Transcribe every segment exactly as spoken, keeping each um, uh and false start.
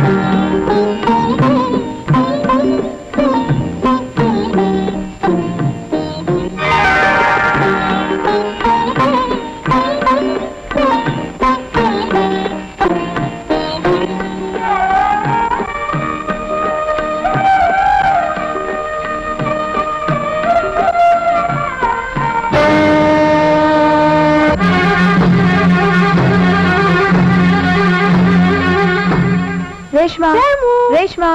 रेशमा, रेशमा,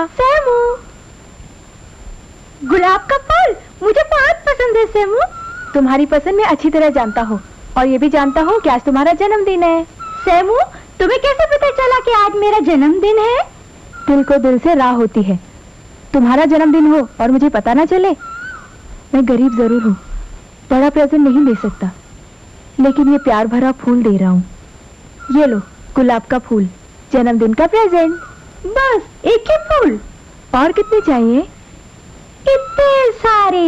गुलाब का फूल मुझे बहुत पसंद है सेमू। तुम्हारी पसंद मैं अच्छी तरह जानता हूँ और ये भी जानता हूँ कि आज तुम्हारा जन्मदिन है। सेमू, तुम्हें कैसे पता चला कि आज मेरा जन्मदिन है? दिल को दिल से राह होती है। तुम्हारा जन्मदिन हो और मुझे पता ना चले। मैं गरीब जरूर हूँ, बड़ा प्रेजेंट नहीं दे सकता, लेकिन ये प्यार भरा फूल दे रहा हूँ। ये लो गुलाब का फूल, जन्मदिन का प्रेजेंट। बस एक ही फूल? और कितने चाहिए? इतने सारे।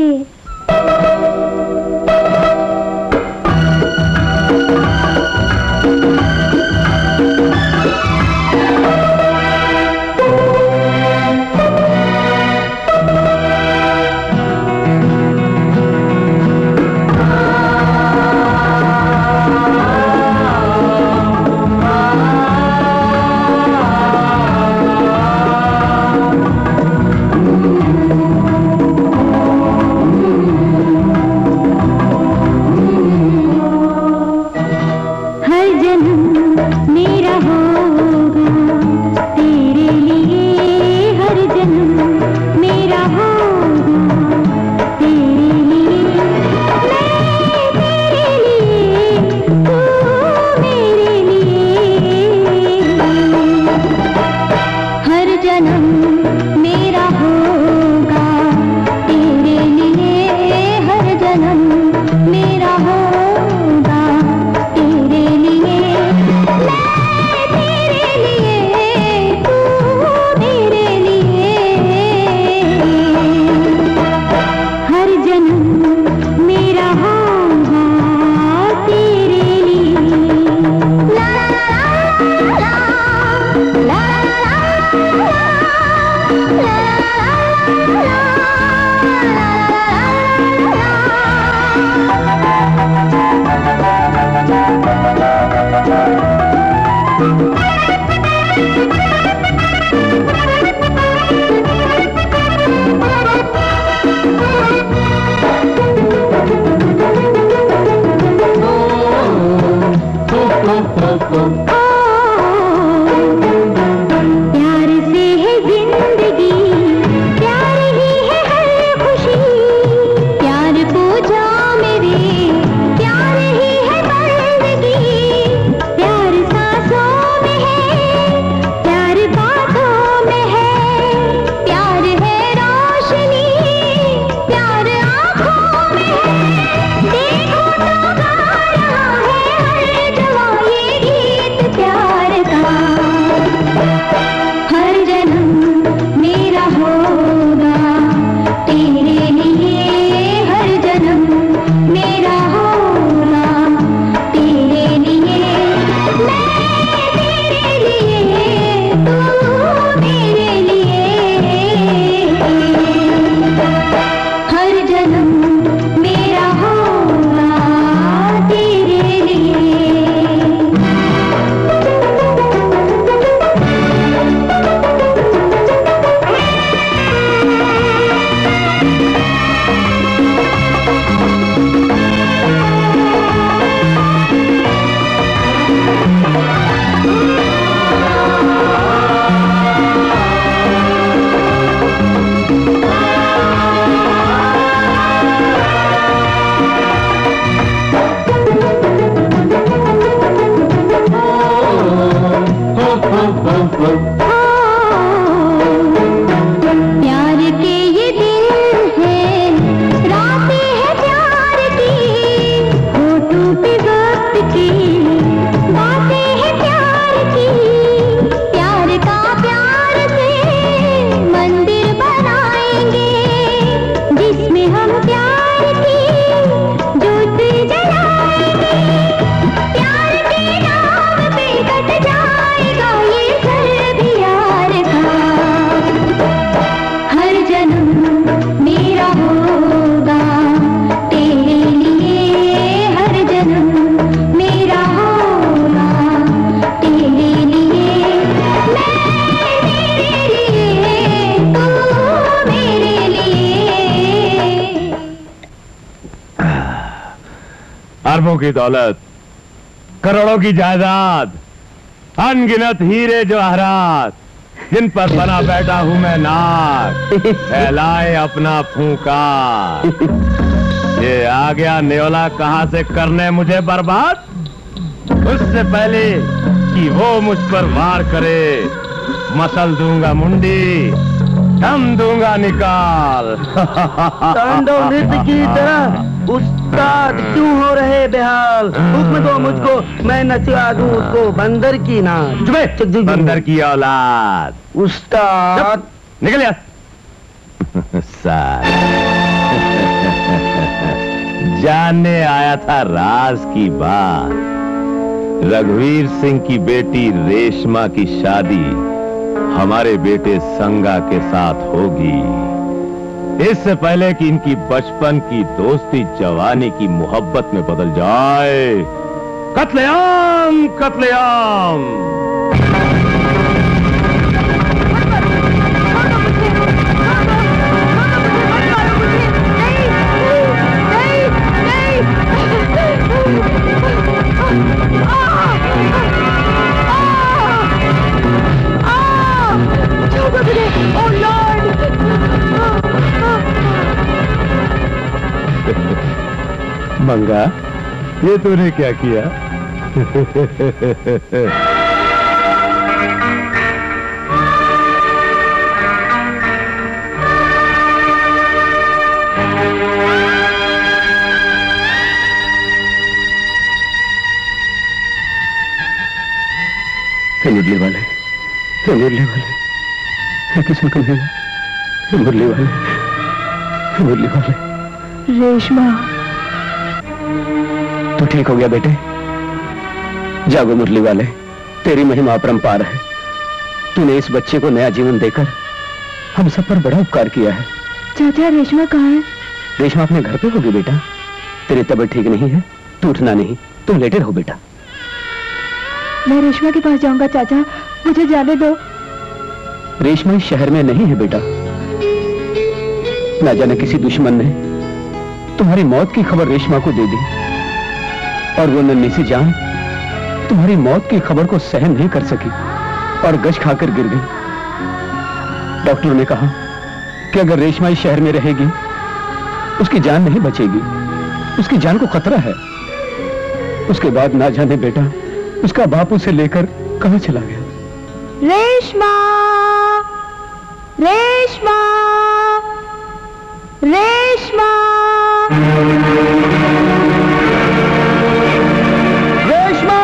अरबों की दौलत, करोड़ों की जायदाद, अनगिनत हीरे जवाहरात, जिन पर बना बैठा हूं मैं नाग, फैलाए अपना फूंकार। ये आ गया न्योला कहां से करने मुझे बर्बाद। उससे पहले कि वो मुझ पर वार करे, मसल दूंगा मुंडी, दम दूंगा निकाल। तांडव नृत्य की तरह उस्ताद क्यों हो रहे बेहाल? हुक्म दो मुझको, मैं नचवा दूं उसको बंदर की नाच। बंदर की औलाद। उस्ताद निकल यार। साला जानने आया था राज की बात। रघुवीर सिंह की बेटी रेशमा की शादी हमारे बेटे संगा के साथ होगी। इससे पहले कि इनकी बचपन की दोस्ती जवानी की मोहब्बत में बदल जाए, कत्लेआम कत्लेआम। मंगा, ये तूने क्या किया? मुरली वाले, मुरली वाले, किसी को मिला? मुरली वाले, मुरली वाले। रेशमा, तू ठीक हो गया बेटे? जागो मुरली वाले, तेरी महिमा अपरंपार है। तूने इस बच्चे को नया जीवन देकर हम सब पर बड़ा उपकार किया है। चाचा, रेशमा कहाँ है? रेशमा अपने घर पे होगी बेटा। तेरी तबीयत ठीक नहीं है, तू उठना नहीं, तुम लेटे रहो बेटा। मैं रेशमा के पास जाऊंगा चाचा, मुझे जाने दो। रेशमा इस शहर में नहीं है बेटा। ना जाने किसी दुश्मन ने तुम्हारी मौत की खबर रेशमा को दे दी, और वो नन्ही सी जान तुम्हारी मौत की खबर को सहन नहीं कर सकी और गश खाकर गिर गई। डॉक्टर ने कहा कि अगर रेशमा इस शहर में रहेगी उसकी जान नहीं बचेगी, उसकी जान को खतरा है। उसके बाद ना जाने बेटा उसका बाप उसे लेकर कहां चला गया। रेशमा, रेशमा, रेशमा, रेशमा!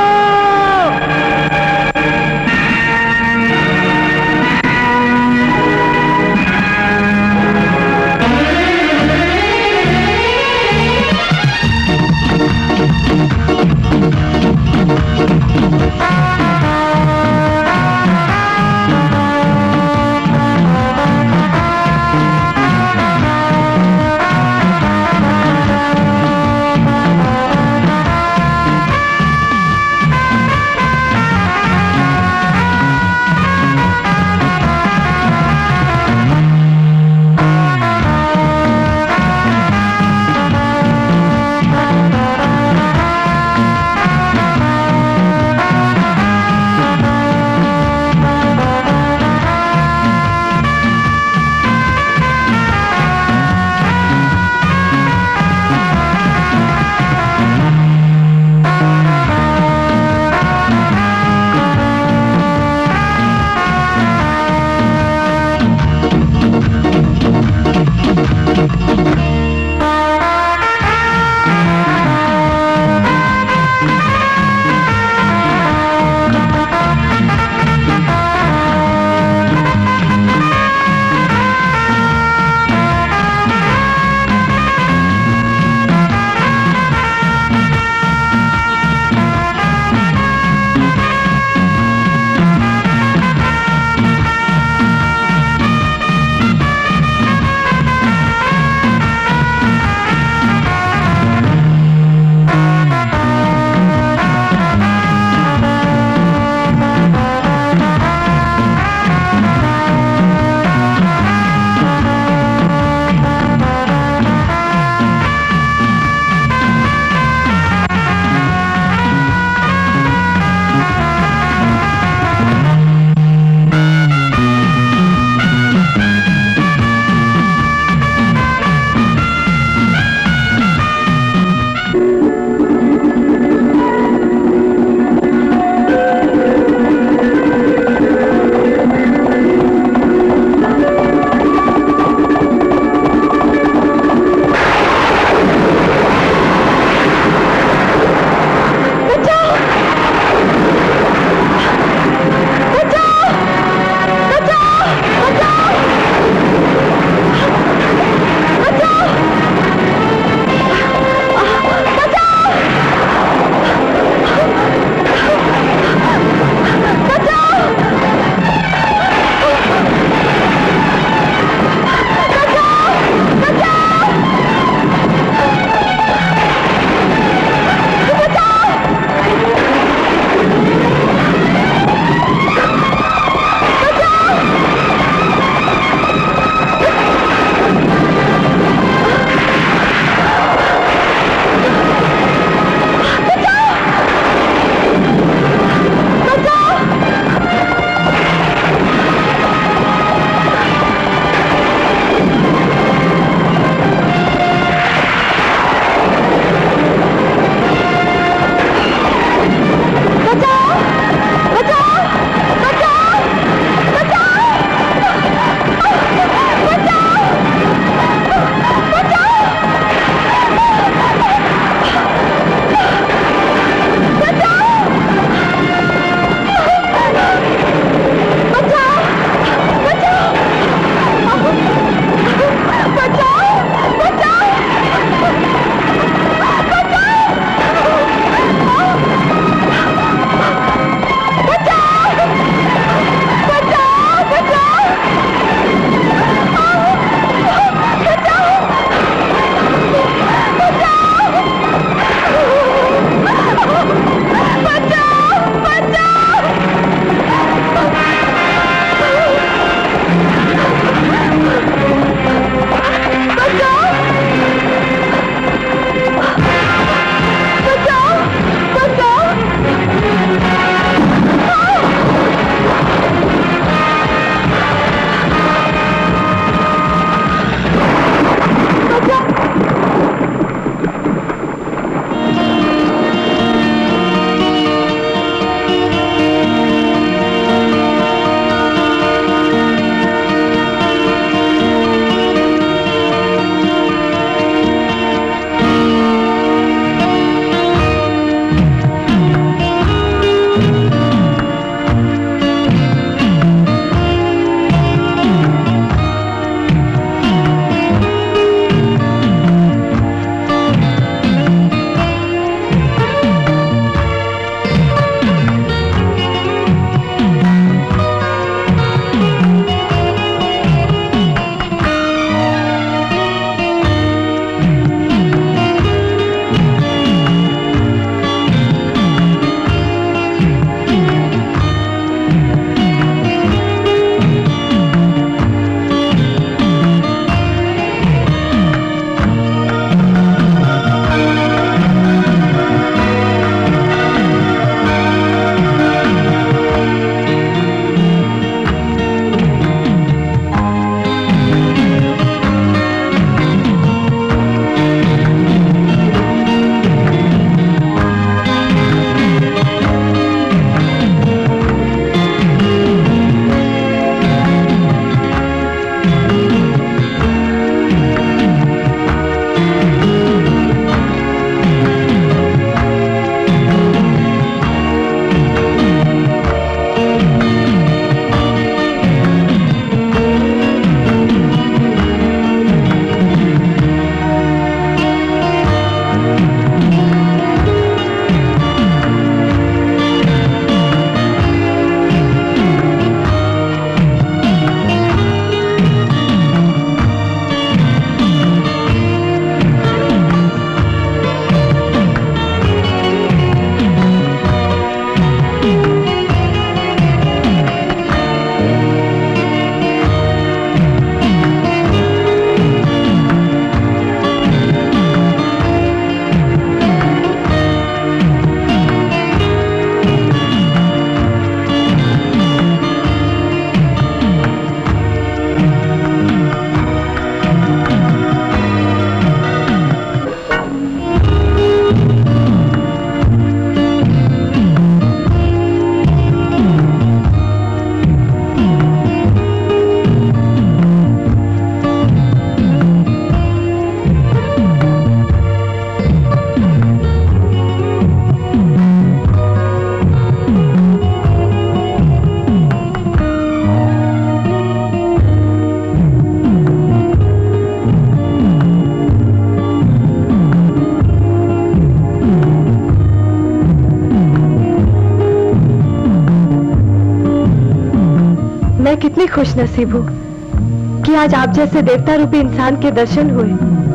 कितनी खुश नसीब हूँ कि आज आप जैसे देवता रूपी इंसान के दर्शन हुए।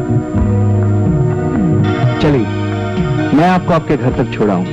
चलिए, मैं आपको आपके घर तक छोड़ाऊं।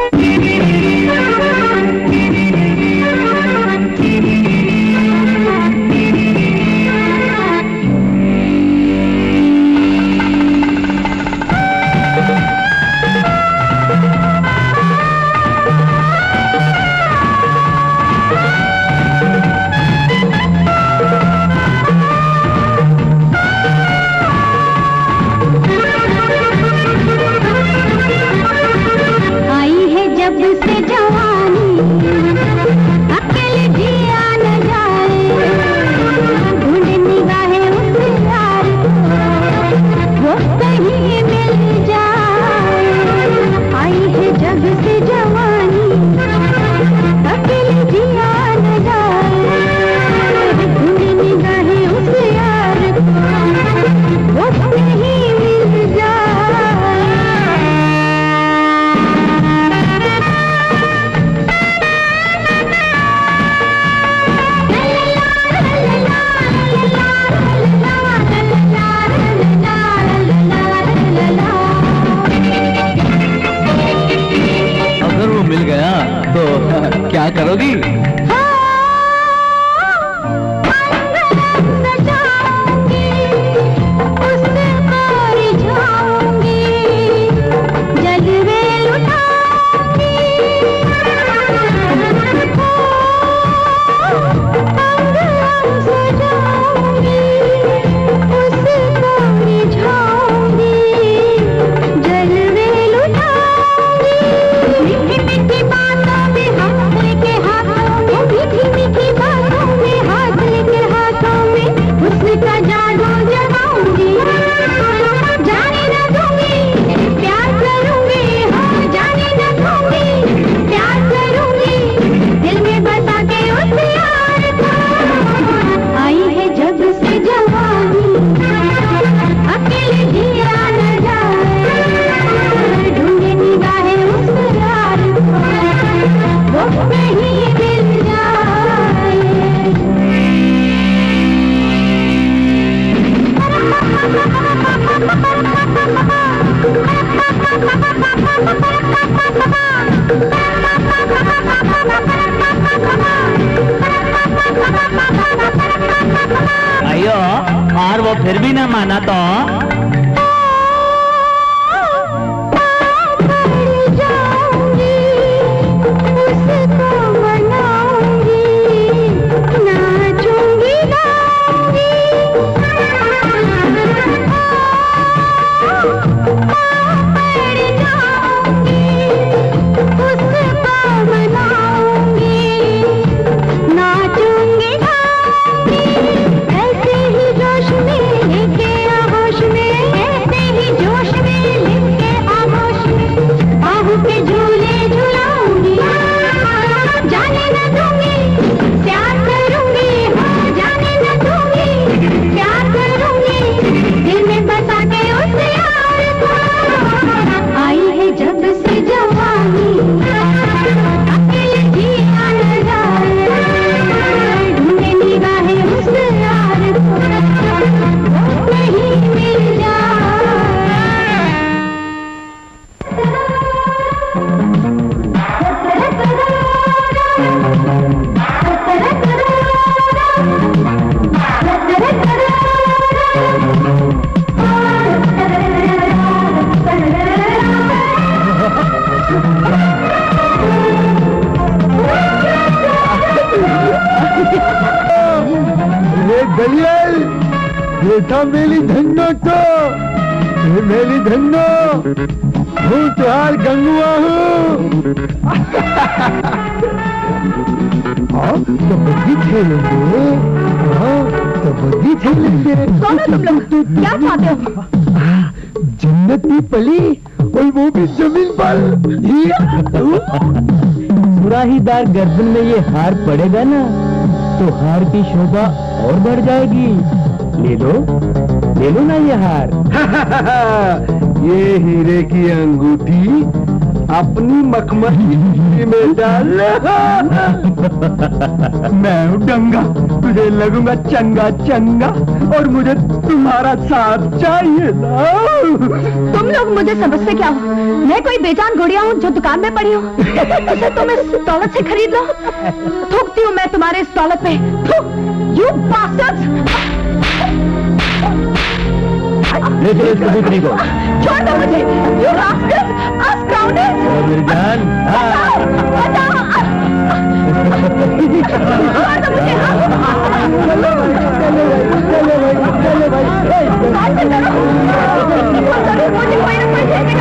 करोगी? अयो, और वो फिर भी ना माना तो मेली धन्नो तो मेली धन्नो हूँ तुहार गंगुआ हूँ। हाँ कबड्डी खेलेंगे, हाँ कबड्डी खेलेंगे। कौन हो तुम लोग? क्या चाहते हो? जन्नत की पली और वो भी जमीन पर। सुराहीदार गर्दन में ये हार पड़ेगा ना तो हार की शोभा और बढ़ जाएगी। ले लो, ले लो ना ये हार। ये हीरे की अंगूठी अपनी मखमली में डाल। मैं हूँ डंगा, तुझे लगूंगा चंगा चंगा, और मुझे तुम्हारा साथ चाहिए ना। तुम लोग मुझे समझते क्या हो? मैं कोई बेजान गुड़िया हूँ जो दुकान में पड़ी हूँ? इसे तुम इस दौलत से खरीद लो। थूकती हूँ मैं तुम्हारे इस दौलत पे। You bastards! देखो इस कबूतरी को। छोड़ दो मुझे, यू रास्कल्स, us scoundrels! मेरी जान, बचाओ, बचाओ! छोड़ दो मुझे। चलो भाई, चलो भाई, मुझे कोई ना कोई देखेगा।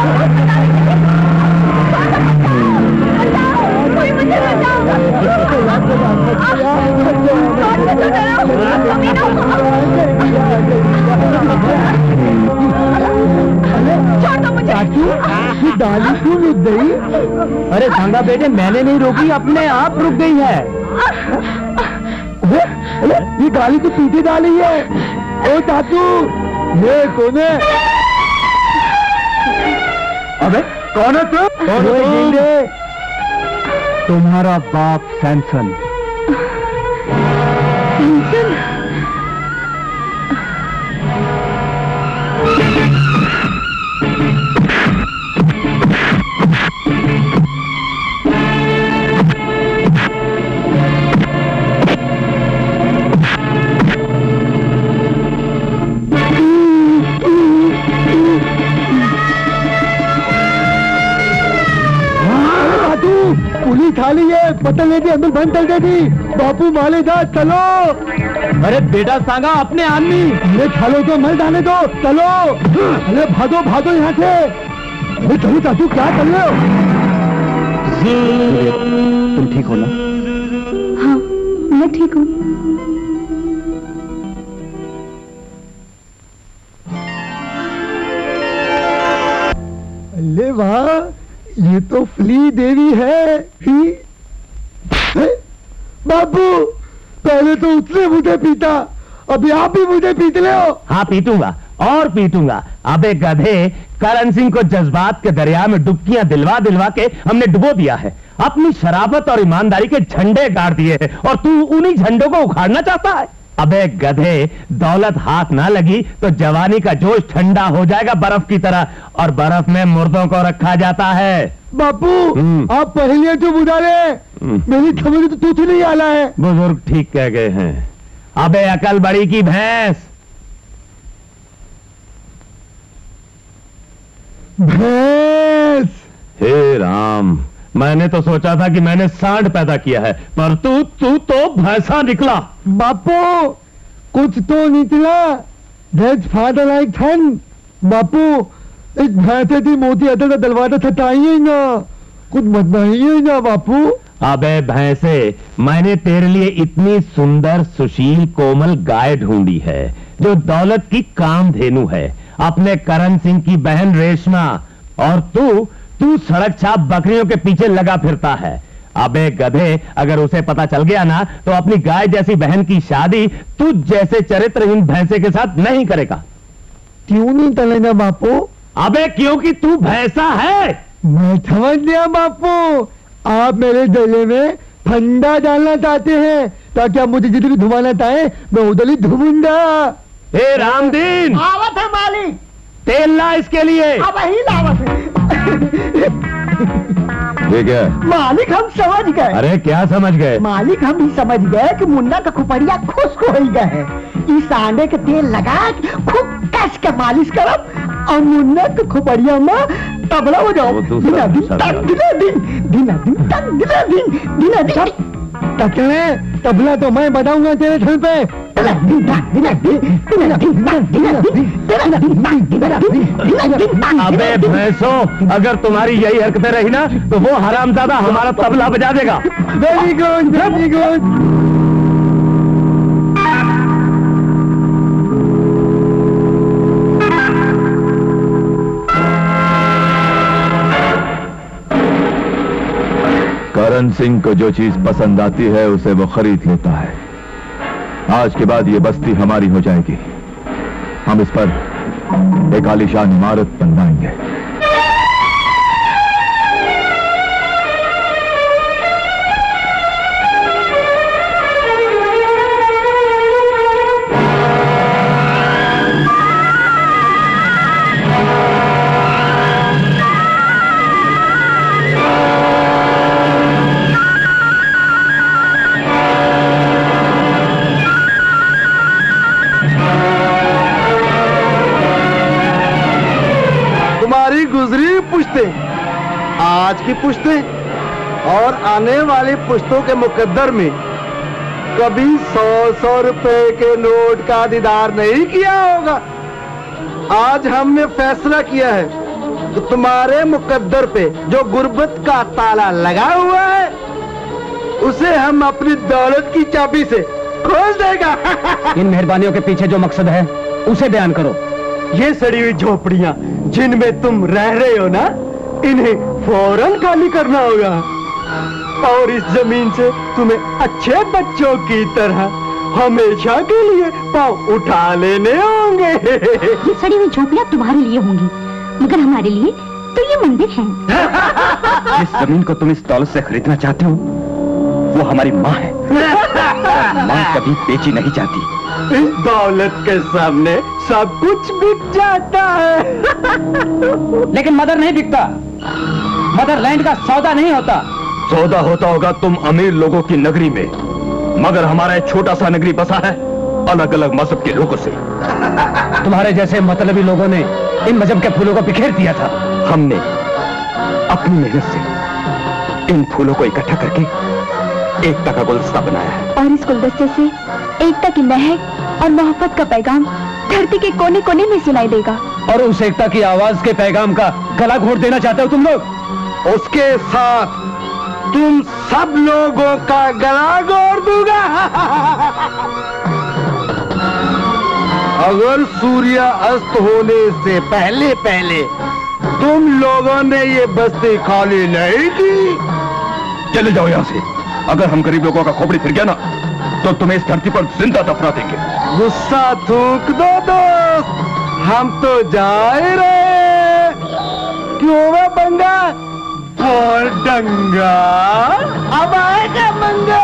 कोई मुझे बचाओ। डाली क्यों रुक गई? अरे सांगा बेटे, मैंने नहीं रोकी, अपने आप रुक गई है। ये गाली तो पीछे डाली है। ओ चाचू, ये कौन है? अबे कौन है तू? कौन है? तुम्हारा बाप सैमसन। पुलिस खाली है, पतल नहीं थी, अंदर बंद कर दे दी। बापू माले जा, चलो। अरे बेटा सांगा, अपने आदमी। ये खालो तो मर जाने दो, चलो। अरे भागो भागो यहाँ से। अरे चलो चाचू, क्या कर रहे हो? तुम ठीक हो ना? हाँ, मैं ठीक हूँ। अरे वाह, ये तो फली देवी है। ही? है? बाबू, पहले तो उसने मुझे पीटा, अभी आप भी मुझे पीट ले हो। हाँ पीटूंगा और पीटूंगा। अबे गधे, करण सिंह को जज्बात के दरिया में डुबकियां दिलवा दिलवा के हमने डुबो दिया है। अपनी शराफत और ईमानदारी के झंडे गाड़ दिए हैं और तू उन्हीं झंडों को उखाड़ना चाहता है। अबे गधे, दौलत हाथ ना लगी तो जवानी का जोश ठंडा हो जाएगा बर्फ की तरह, और बर्फ में मुर्दों को रखा जाता है। बापू, आप पहले जो बुझा रहे, मेरी समझ तो तुझे नहीं आला है। बुजुर्ग ठीक कह गए हैं। अबे अकल बड़ी की भैंस। भैंस? हे राम, मैंने तो सोचा था कि मैंने सांड पैदा किया है, पर तू तू तो भैंसा निकला। बापू, कुछ तो निकला। That's father like son। बापू, एक भैंसे थी मोती अदर का दलवाजा सटाइए ना, कुछ मत बनाइए ना बापू। अबे भैंसे, मैंने तेरे लिए इतनी सुंदर सुशील कोमल गाय ढूंढी है जो दौलत की कामधेनु है, अपने करण सिंह की बहन रेशमा, और तू तू सड़क छाप बकरियों के पीछे लगा फिरता है। अबे गधे, अगर उसे पता चल गया ना तो अपनी गाय जैसी बहन की शादी तुझ जैसे चरित्रहीन भैंसे के साथ नहीं करेगा। क्यों नहीं चलेगा बापू? अबे क्योंकि तू भैंसा है। मैं समझ गया बापू, आप मेरे गले में फंडा डालना चाहते हैं ताकि आप मुझे जिधर भी घुमाना चाहे मैं उधर ही घूमूंगा। हे रामदीन, आवत है मालिक, तेल ला इसके लिए। अब ही लावत है। ठीक है मालिक, हम समझ गए। अरे क्या समझ गए? मालिक, हम भी समझ गए कि मुन्ना का खुपड़िया खुश्क हो गए है। इस सांडे के तेल लगा के खूब कस के मालिश करब और मुन्ना के खुपड़िया में तबला हो जाओ। दिना दिन तक दिना दिन दिना दिन तक दिना दिन दिना दिन तकले तबला तो मैं बताऊंगा तेरे घर पे। अबे भैंसों, अगर तुम्हारी यही हरकतें रही ना तो वो हरामजादा हमारा तबला बजा देगा। Very good, very good. Karan Singh को जो चीज पसंद आती है उसे वो खरीद लेता है। आज के बाद ये बस्ती हमारी हो जाएगी। हम इस पर एक आलीशान इमारत बनवाएंगे। पुश्तें, आज की पुश्तें और आने वाली पुश्तों के मुकद्दर में कभी सौ सौ रुपए के नोट का दीदार नहीं किया होगा। आज हमने फैसला किया है तो तुम्हारे मुकद्दर पे जो गुर्बत का ताला लगा हुआ है उसे हम अपनी दौलत की चाबी से खोल देगा। इन मेहरबानियों के पीछे जो मकसद है उसे बयान करो। ये सड़ी हुई झोपड़ियां जिनमें तुम रह रहे हो ना, इन्हें फौरन खाली करना होगा और इस जमीन से तुम्हें अच्छे बच्चों की तरह हमेशा के लिए पाँव उठा लेने होंगे। ये सड़ी हुई झोपड़ियां तुम्हारे लिए होंगी, मगर हमारे लिए तो ये मंदिर है। जिस जमीन को तुम इस दौलत से खरीदना चाहते हो वो हमारी माँ है। माँ कभी बेची नहीं जाती। इस दौलत के सामने सब कुछ बिक जाता है। लेकिन मदर नहीं बिकता। मदर लैंड का सौदा नहीं होता। सौदा होता होगा तुम अमीर लोगों की नगरी में, मगर हमारा एक छोटा सा नगरी बसा है अलग अलग मजहब के लोगों से। तुम्हारे जैसे मतलबी लोगों ने इन मजहब के फूलों को बिखेर दिया था। हमने अपनी मेहनत से इन फूलों को इकट्ठा करके एकता का गुलदस्ता बनाया है। और इस गुलदस्ते से एकता की महक और मोहब्बत का पैगाम धरती के कोने कोने में सुनाई देगा। और उस एकता की आवाज के पैगाम का गला घोट देना चाहते हो तुम लोग? उसके साथ तुम सब लोगों का गला घोट दूंगा। अगर सूर्य अस्त होने से पहले पहले तुम लोगों ने ये बस्ती खाली नहीं की, चले जाओ यहाँ से। अगर हम गरीब लोगों का खोपड़ी फिर गया ना तो तुम्हें इस धरती पर जिंदा दफना देंगे। गुस्सा थूक दो दोस्त, हम तो जा ही रहे। क्यों वे बंगा और डंगा, अब आएगा मंगा।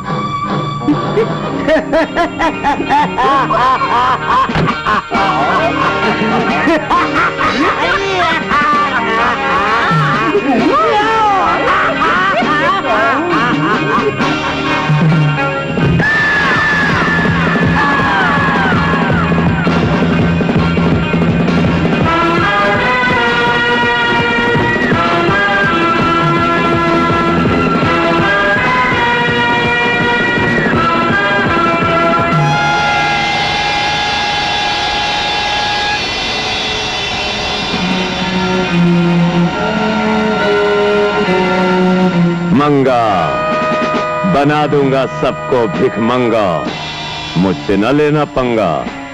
मंगा बना दूंगा सबको भिख मंगा, मुझसे न लेना पंगा।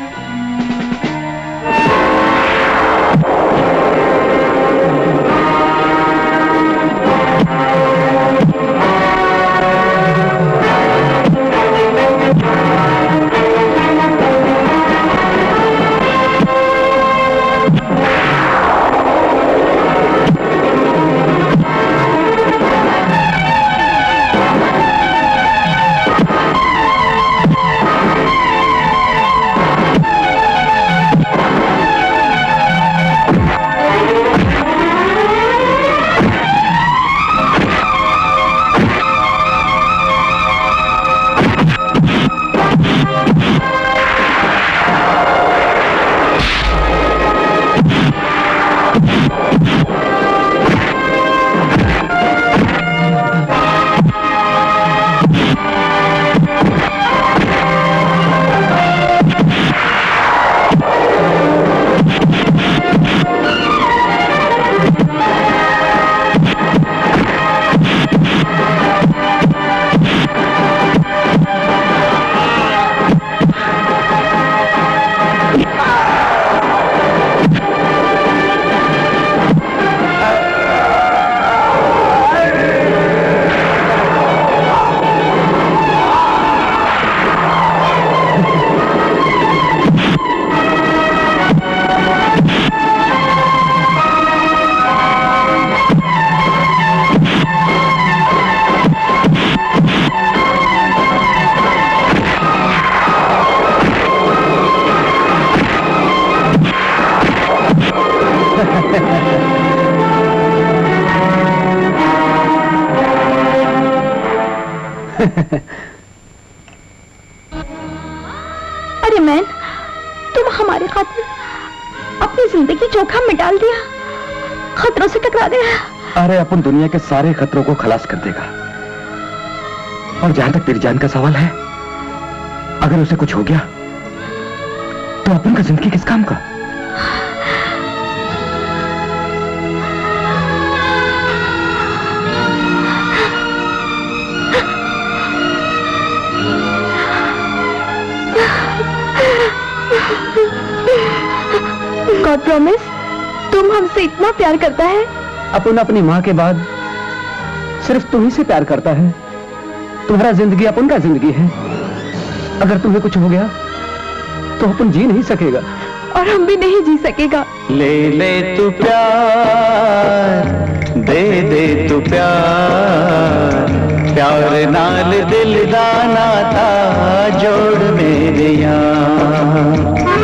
अरे मैन, तुम हमारे खातिर अपनी जिंदगी जोखिम में डाल दिया। खतरों से टकरा गया। अरे अपन दुनिया के सारे खतरों को खलास कर देगा। और जहां तक तेरी जान का सवाल है, अगर उसे कुछ हो गया तो अपन का जिंदगी किस काम का? गॉड प्रॉमिस, तुम हमसे इतना प्यार करता है? अपन अपनी माँ के बाद सिर्फ तुम ही से प्यार करता है। तुम्हारा जिंदगी अपन का जिंदगी है। अगर तुम्हें कुछ हो गया तो अपन जी नहीं सकेगा। और हम भी नहीं जी सकेगा। ले ले तू प्यार, दे दे तू प्यार, प्यार नाल दिल दा नाता जोड़ मेरे यार।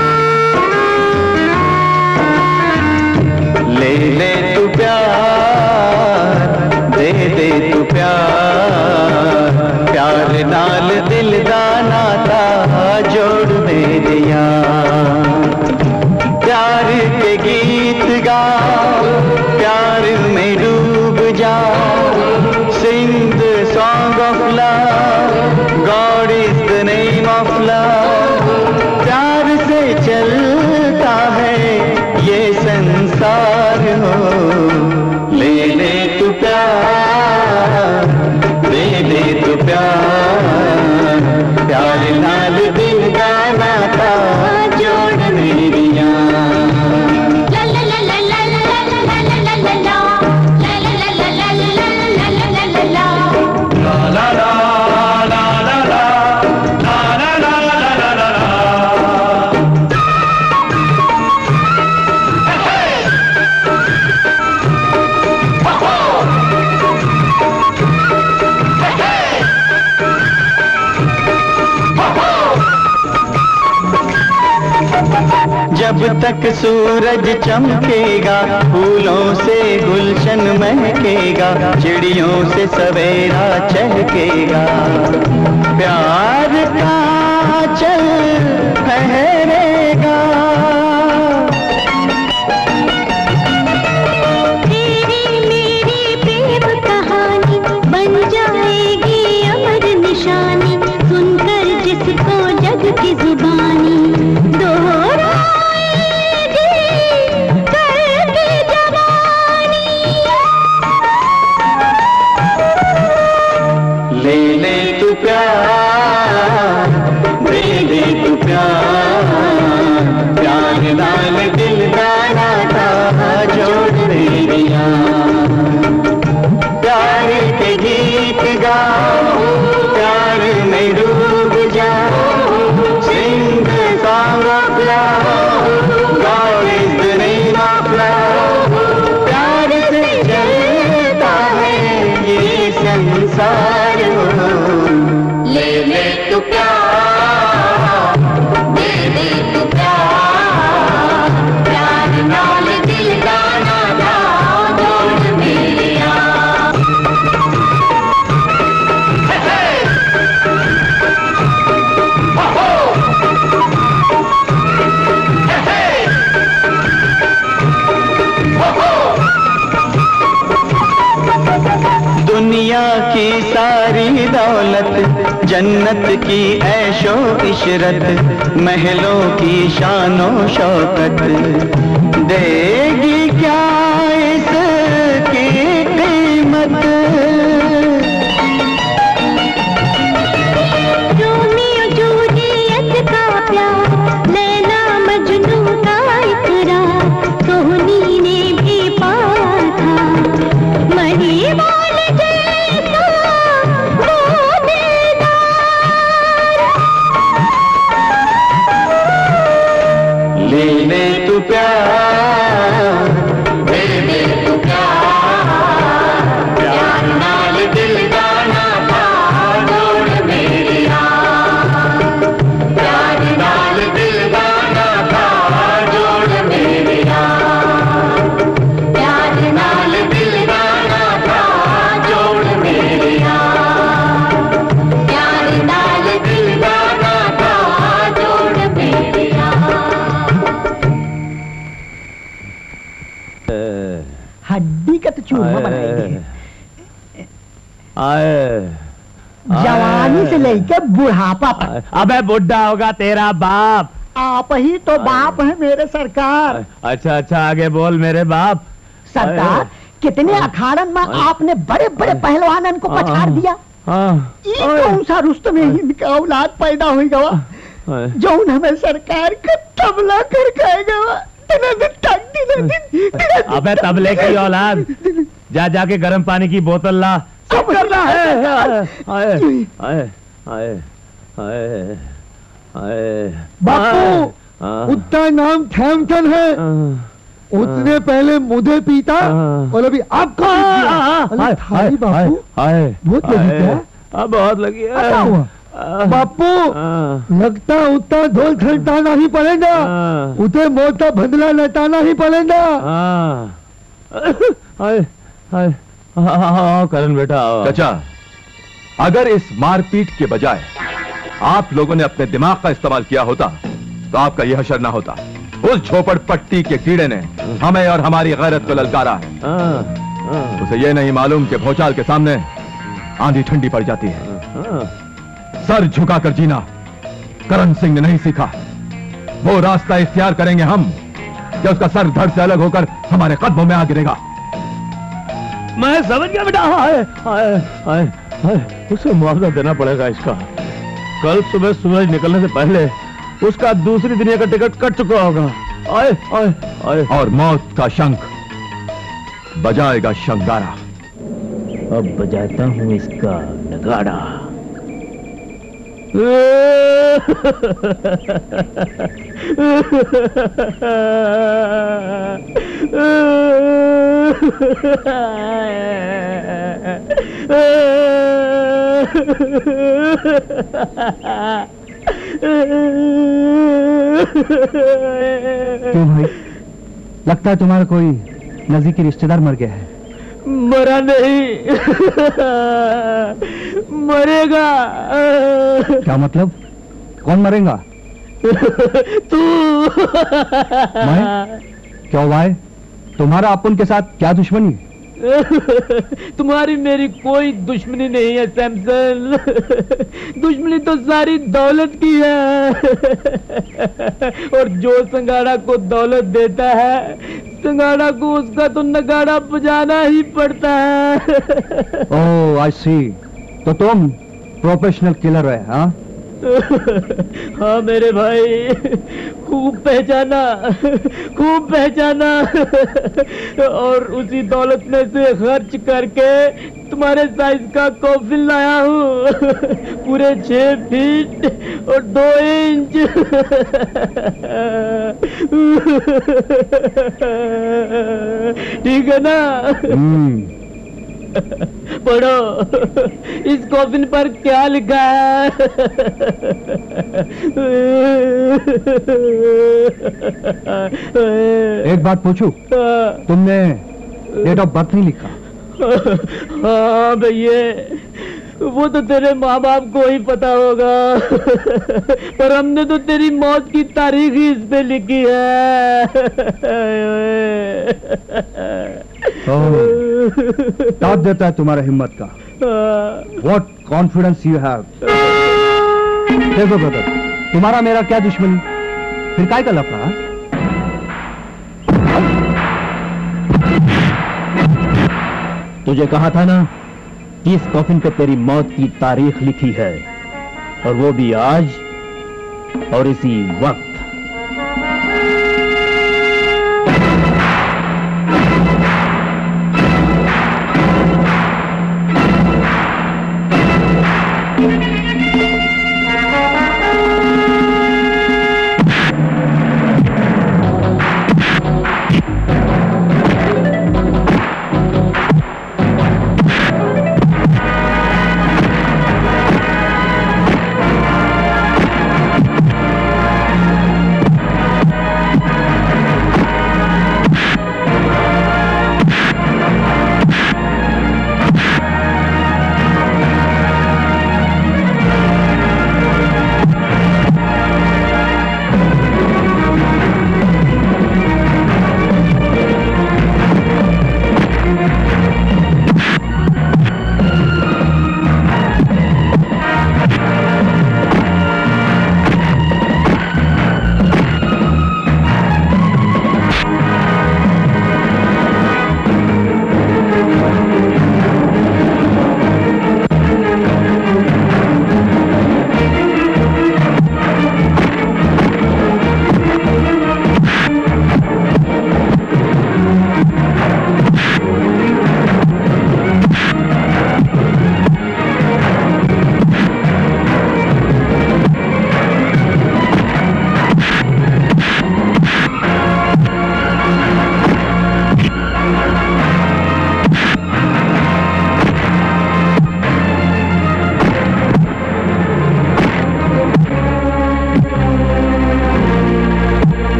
ले ले तू प्यार, दे दे तू प्यार, प्यार नाल दिल दा नाता जोड़ मेरे यार। प्यार के गीत गा, प्यार में डूब जा, sing the song of love, God is the name of love। प्यार से चलता है ये संसार हो। ले ले तू प्यार, दे दे तू प्यार, प्यार नाल दिल का नाता जोड़ मेरी जब तक सूरज चमकेगा, फूलों से गुलशन महकेगा, चिड़ियों से सवेरा चहकेगा, प्यार का चल फहरेगा। तेरी मेरी प्रेम कहानी बन जाएगी अमर निशानी, सुनकर जिसको जग की जुबानी दुनिया की सारी दौलत, जन्नत की ऐशो इशरत, महलों की शानो शौकत, देगी क्या इसकी कीमत। रोमियो जूलियट का प्यार, लैला मजनू का इकरार, सोहनी ने भी पाया था, मरी हड्डी का तो चूरमा बनाएंगे। आए, जवानी से लेकर बुढ़ापा तक। अबे बुढ़ा होगा तेरा बाप। आप ही तो बाप है मेरे सरकार। अच्छा अच्छा आगे बोल मेरे बाप। सरकार कितने अखाड़न में आपने बड़े बड़े पहलवानन को पछाड़ दिया। ये कौन सा रुस्तम हिंद का औलाद पैदा हुई गवा जो हमें सरकार का तबला कर खाएगा। अबे तबले की औलाद, जा जाके गर्म पानी की बोतल ला। सब करना है। आए आए आए आए आए। बापू उतना नाम थैमसन है, उसने पहले मुझे पीता और अभी आपको बापू बहुत लगी क्या? बहुत लगी है बापू। लगता उतना ढोल खड़काना ही पड़ेगा, उसे मोटा भंडला लटाना ही पड़ेगा। करण बेटा। चाचा, अगर इस मारपीट के बजाय आप लोगों ने अपने दिमाग का इस्तेमाल किया होता तो आपका यह हशर ना होता। उस झोपड़पट्टी के कीड़े ने हमें और हमारी गैरत को ललकारा है। उसे यह नहीं मालूम कि भौचाल के सामने आंधी ठंडी पड़ जाती है। सर झुकाकर जीना करण सिंह ने नहीं सीखा। वो रास्ता इख्तियार करेंगे हम कि उसका सर धड़ से अलग होकर हमारे कदमों में आ गिरेगा। मैं समझ गया बेटा। आए, आए, आए, आए, उसे मुआवजा देना पड़ेगा इसका। कल सुबह सूरज निकलने से पहले उसका दूसरी दुनिया का टिकट कट चुका होगा। आए, आए, आए। और मौत का शंख बजाएगा शंगारा। अब बजाता हूं इसका नगाड़ा। क्यों भाई, लगता है तुम्हारा कोई नजदीकी रिश्तेदार मर गया है। मरा नहीं, मरेगा। क्या मतलब? कौन मरेगा? तू। मैं? क्यों भाई, तुम्हारा अपन के साथ क्या दुश्मनी? तुम्हारी मेरी कोई दुश्मनी नहीं है सैमसन। दुश्मनी तो सारी दौलत की है। और जो संगाड़ा को दौलत देता है, संगाड़ा को उसका तो नगाड़ा बजाना ही पड़ता है। ओह आई सी। तो तुम प्रोफेशनल किलर है? हाँ हाँ मेरे भाई, खूब पहचाना, खूब पहचाना। और उसी दौलत में से खर्च करके तुम्हारे साइज का कॉफिन लाया हूँ। पूरे छह फीट और दो इंच। ठीक है ना? पढ़ो, इस कॉफिन पर क्या लिखा है? एक बात पूछूं, तुमने डेट ऑफ बर्थ नहीं लिखा? हाँ भैया, वो तो तेरे माँ बाप को ही पता होगा। पर हमने तो तेरी मौत की तारीख ही इस पे लिखी है। ताप देता है तुम्हारा हिम्मत का। What confidence you have? देखो ब्रदर, तुम्हारा मेरा क्या दुश्मनी, फिर काय का लफड़ा? तुझे कहा था ना कि इस कॉफिन पे तेरी मौत की तारीख लिखी है, और वो भी आज और इसी वक्त।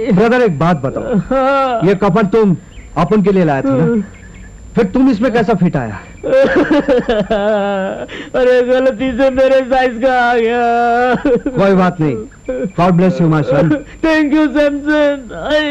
ब्रदर एक बात बताओ, ये कपड़ तुम अपन के लिए लाया था ना, फिर तुम इसमें कैसा फिट आया? अरे गलती से मेरे साइज का आ गया। कोई बात नहीं, God bless you my son. Thank you Samson.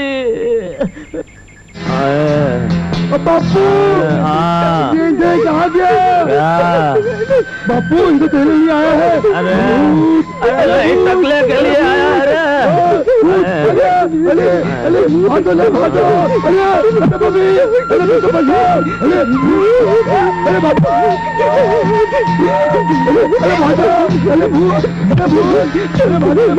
Bapu ये देख आ गया। बापू ये तो तेरे लिए आया है। अरे अरे टकले के लिए आया। अरे अरे अरे अरे भागो ले भागो। अरे अरे बाबी अरे तो भागो। अरे अरे बापू अरे भागो। अरे भूत अरे भूत अरे भागो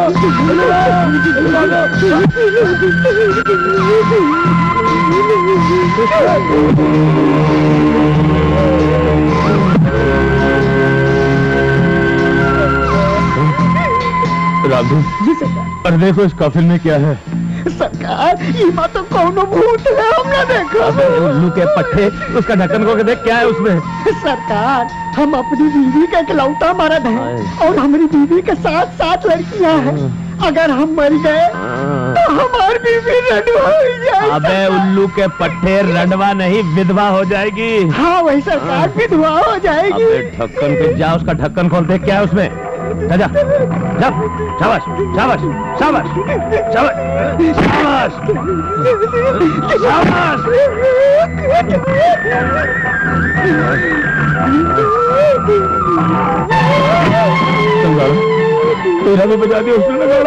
राधू जी सरकार। अरे देखो इस कफिल में क्या है? सरकार ये बात तो कौनो भूत है, हमने देखा। अबे उल्लू के पट्टे, उसका ढक्कन को देख क्या है उसमें? सरकार हम अपनी बीवी का इकलौता मर्द हैं और हमारी बीवी के साथ सात लड़कियां हैं। अगर हम मर गए तो हमारी बीवी रडवा हो जाएगी। अबे उल्लू के पट्टे, रडवा नहीं विधवा हो जाएगी। हाँ वही सरकार विधवा हो जाएगी। अबे ढक्कन के जा, उसका ढक्कन खोल देख क्या है उसमें। जा जा जा, शाबाश शाबाश शाबाश शाबाश शाबाश शाबाश। तेरा भी बजा दिया उसने नगाड़ा।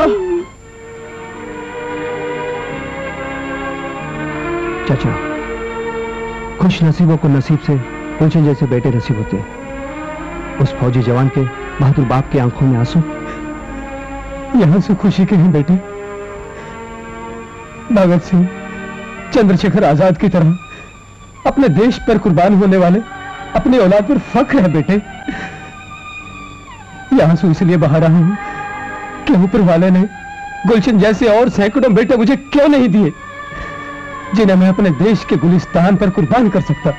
चाचा, खुश नसीबों को नसीब से गुलशन जैसे बेटे नसीब होते। उस फौजी जवान के बहादुर बाप की आंखों में आंसू यहां से खुशी के हैं बेटे। भगत सिंह, चंद्रशेखर आजाद की तरह अपने देश पर कुर्बान होने वाले अपनी औलाद पर फख्र है बेटे। यहां से इसलिए बहा रहा हूं कि ऊपर वाले ने गुलशन जैसे और सैकड़ों बेटे मुझे क्यों नहीं दिए, जिन्हें मैं अपने देश के गुलिस्तान पर कुर्बान कर सकता।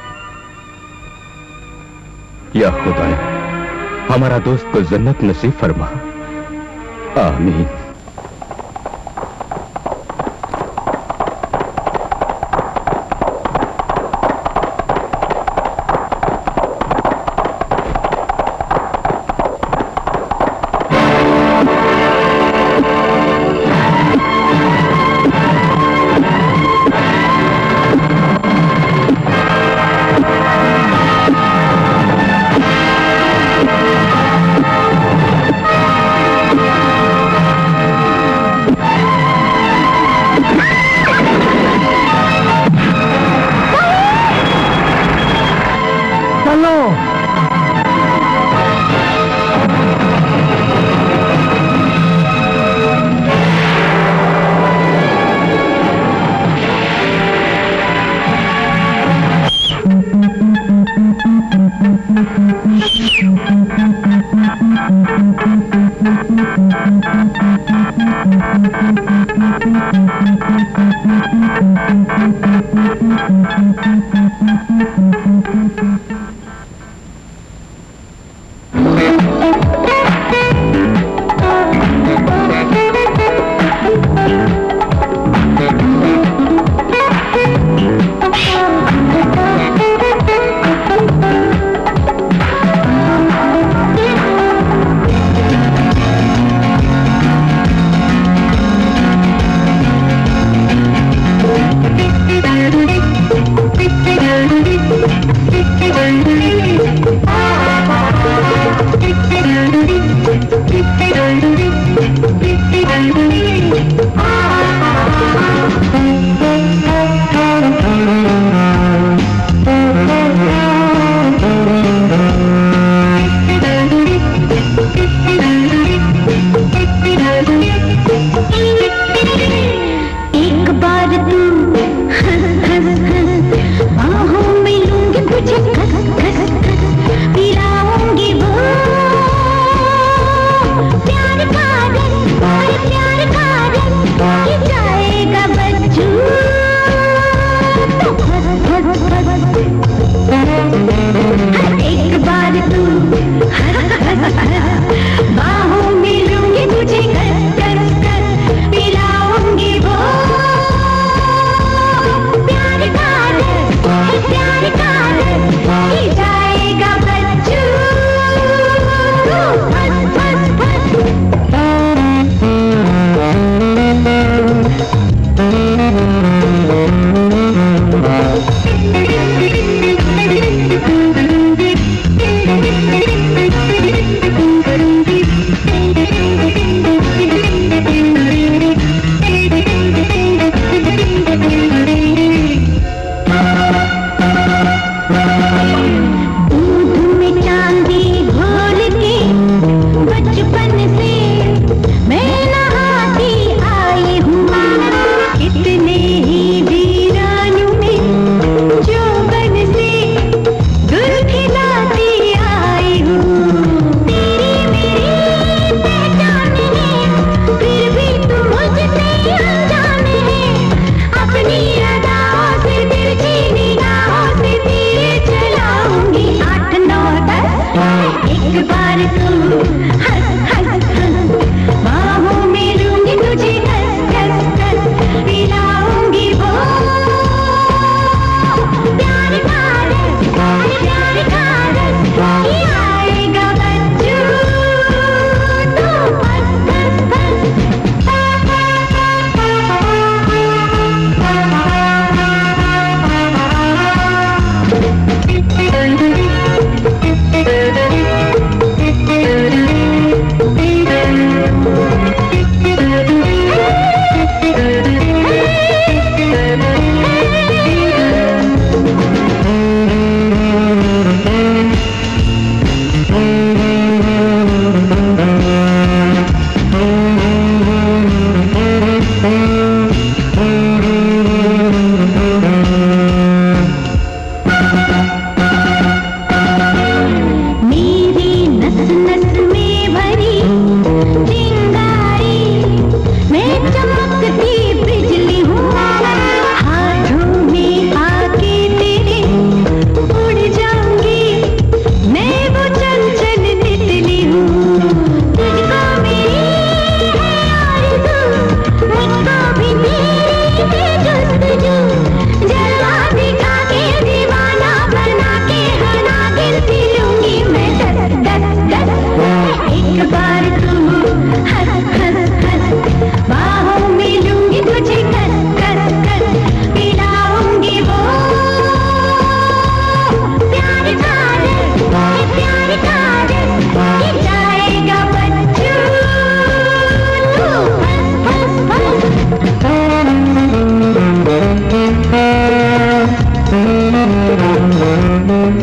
या खुदा हमारा दोस्त को जन्नत नसीब फरमा। आमीन।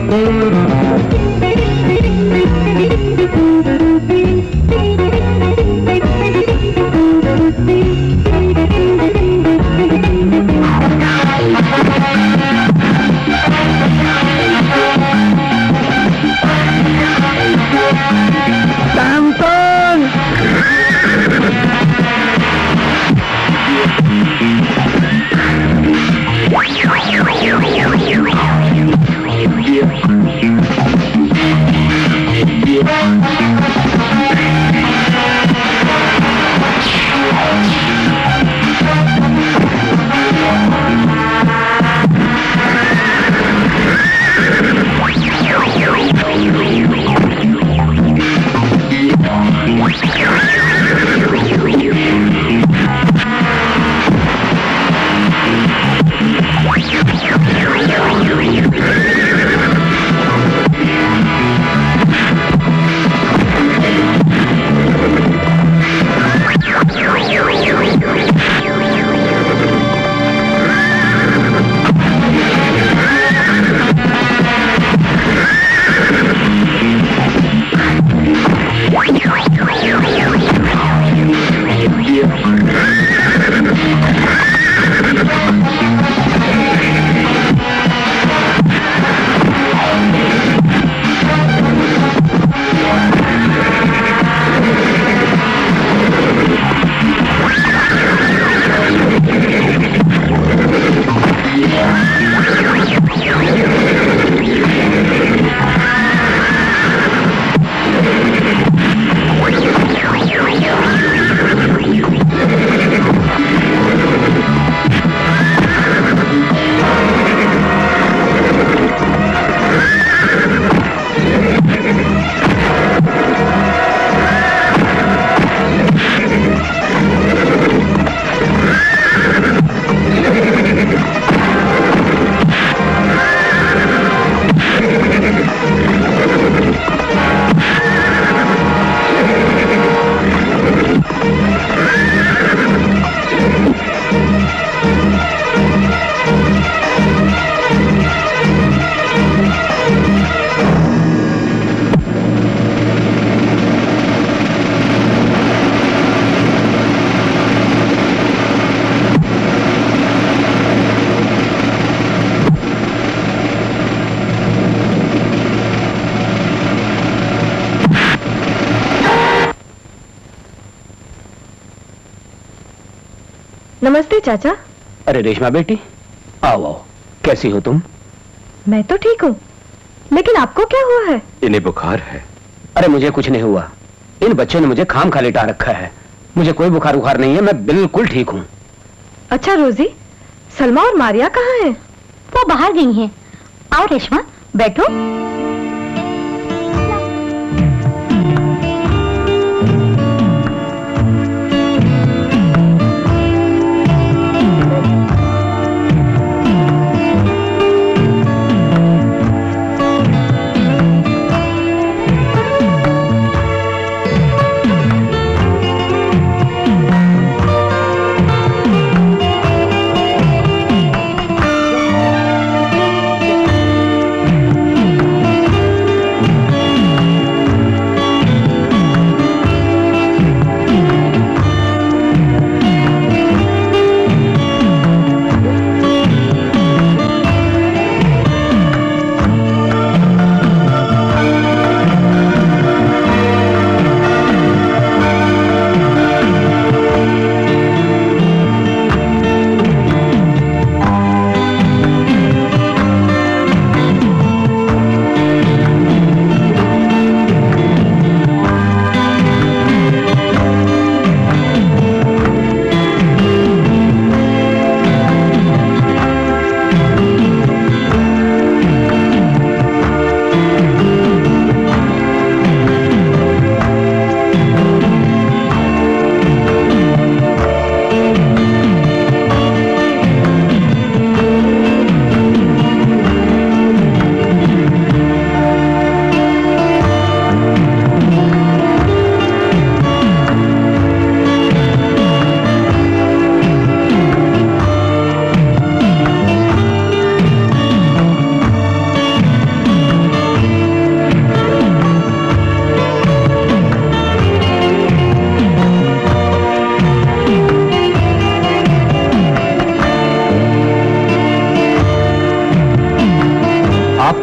नमस्ते चाचा। अरे रेशमा बेटी, आओ आओ, कैसी हो तुम? मैं तो ठीक हूँ, लेकिन आपको क्या हुआ है? इन्हें बुखार है। अरे मुझे कुछ नहीं हुआ, इन बच्चों ने मुझे खाम खा लेटा रखा है। मुझे कोई बुखार बुखार नहीं है, मैं बिल्कुल ठीक हूँ। अच्छा रोजी, सलमा और मारिया कहाँ हैं? वो बाहर गई हैं। आओ रेशमा, बैठो।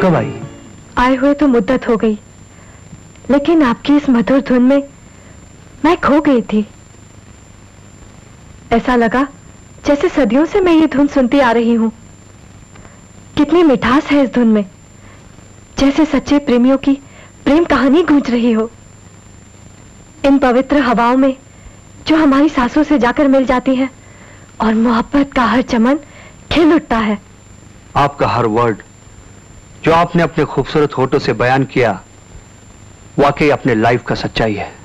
कब आई? आए हुए तो मुद्दत हो गई, लेकिन आपकी इस मधुर धुन में मैं खो गई थी। ऐसा लगा जैसे सदियों से मैं ये धुन सुनती आ रही हूं। कितनी मिठास है इस धुन में, जैसे सच्चे प्रेमियों की प्रेम कहानी गूंज रही हो। इन पवित्र हवाओं में जो हमारी सांसों से जाकर मिल जाती है और मोहब्बत का हर चमन खिल उठता है। आपका हर वर्ड जो आपने अपने खूबसूरत होठों से बयान किया वाकई अपने लाइफ का सच्चाई है।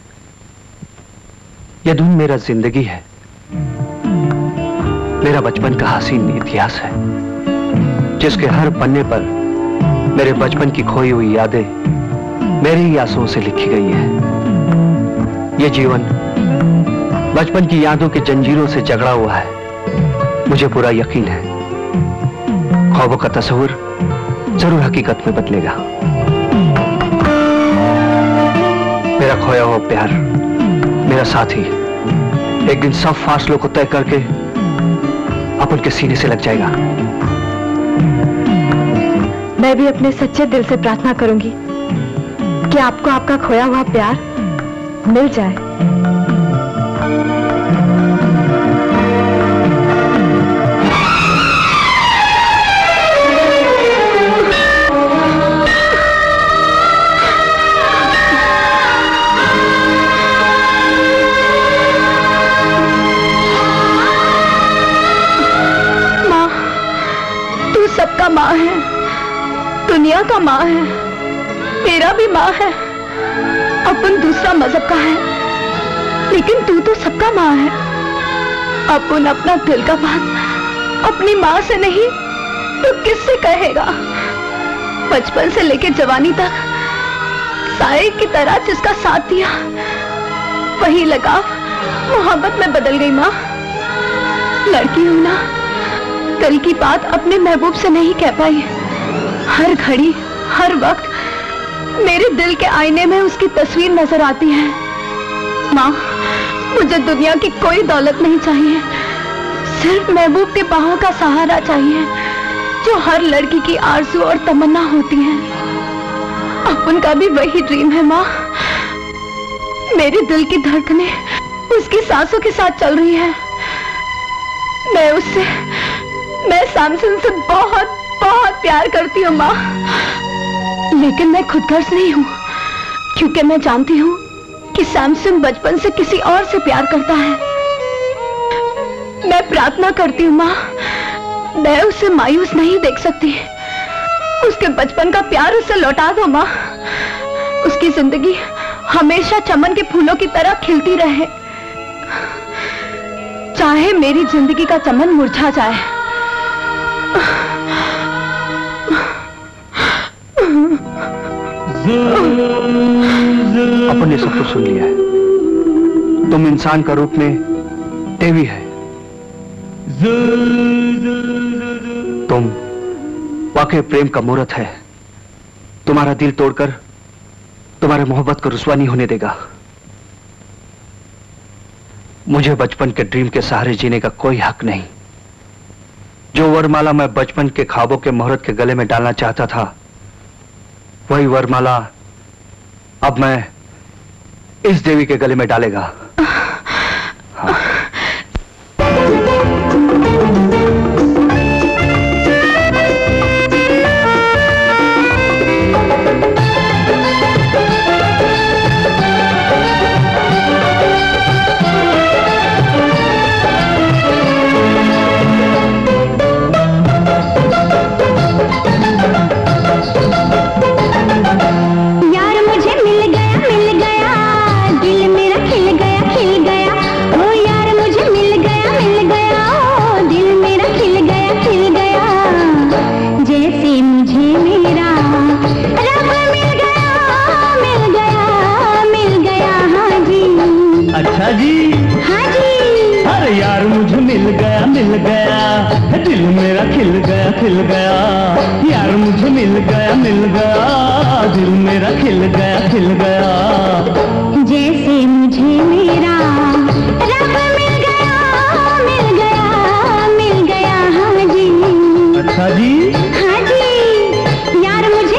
यह धुन मेरा जिंदगी है, मेरा बचपन का हसीन इतिहास है, जिसके हर पन्ने पर मेरे बचपन की खोई हुई यादें मेरे ही आंसुओं से लिखी गई है। यह जीवन बचपन की यादों की जंजीरों से जकड़ा हुआ है। मुझे पूरा यकीन है ख्वाबों का तस्वीर जरूर हकीकत में बदलेगा। मेरा खोया हुआ प्यार, मेरा साथी एक दिन सब फासलों को तय करके अपन के सीने से लग जाएगा। मैं भी अपने सच्चे दिल से प्रार्थना करूंगी कि आपको आपका खोया हुआ प्यार मिल जाए। सबका माँ है, दुनिया का माँ है, तेरा भी माँ है। अपन दूसरा मजहब का है, लेकिन तू तो सबका माँ है। अपन अपना दिल का बात अपनी माँ से नहीं तो किससे कहेगा? बचपन से लेकर जवानी तक साए की तरह जिसका साथ दिया, वही लगाव मोहब्बत में बदल गई माँ। लड़की हूं ना, दिल की बात अपने महबूब से नहीं कह पाई। हर घड़ी हर वक्त मेरे दिल के आईने में उसकी तस्वीर नजर आती है। माँ, मुझे दुनिया की कोई दौलत नहीं चाहिए, सिर्फ महबूब के बाहों का सहारा चाहिए, जो हर लड़की की आरज़ू और तमन्ना होती है। अपन का भी वही ड्रीम है माँ। मेरे दिल की धड़कनें उसकी सांसों के साथ चल रही है। मैं उससे मैं सैमसन से बहुत बहुत प्यार करती हूँ माँ, लेकिन मैं खुदगर्ज नहीं हूँ, क्योंकि मैं जानती हूँ कि सैमसन बचपन से किसी और से प्यार करता है। मैं प्रार्थना करती हूँ माँ, मैं उसे मायूस नहीं देख सकती। उसके बचपन का प्यार उसे लौटा दो माँ। उसकी जिंदगी हमेशा चमन के फूलों की तरह खिलती रहे, चाहे मेरी जिंदगी का चमन मुरझा जाए। अपन ने सब कुछ सुन लिया है। तुम इंसान का रूप में देवी है। तुम वाकई प्रेम का मूर्त है। तुम्हारा दिल तोड़कर तुम्हारे मोहब्बत को रुसवा नहीं होने देगा। मुझे बचपन के ड्रीम के सहारे जीने का कोई हक नहीं। जो वरमाला मैं बचपन के ख्वाबों के मुहूर्त के गले में डालना चाहता था, वही वरमाला अब मैं इस देवी के गले में डालेगा। हाँ। मिल गया दिल मेरा खिल गया खिल गया यार, मुझे मिल गया मिल गया दिल मेरा खिल गया खिल गया। जैसे मुझे मेरा रब मिल गया मिल गया मिल गया। हाँ जी। अच्छा जी। हाँ जी यार, मुझे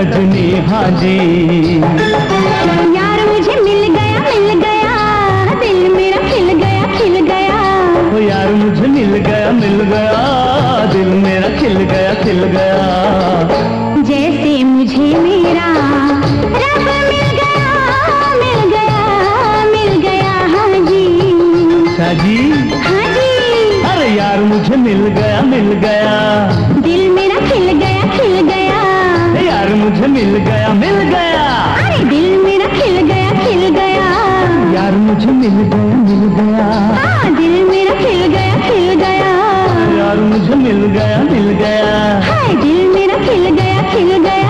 रजनी हाजी। यार मुझे मिल गया मिल गया, दिल मेरा खिल गया खिल गया। ओ यार मुझे मिल गया मिल गया, दिल मेरा खिल गया खिल गया। जैसे मुझे मेरा रब मिल गया मिल गया मिल गया। हाँ जी हाँ जी हाँ जी। अरे यार मुझे मिल गया मिल गया, दिल मेरा खिल गया खिल गया। यार मुझे मिल गया मिल गया, अरे दिल मेरा खिल गया खिल गया। यार मुझे मिल गया मिल गया, हाँ दिल मेरा खिल गया खिल गया। यार मुझे मिल गया मिल गया, हाय दिल मेरा खिल गया खिल गया।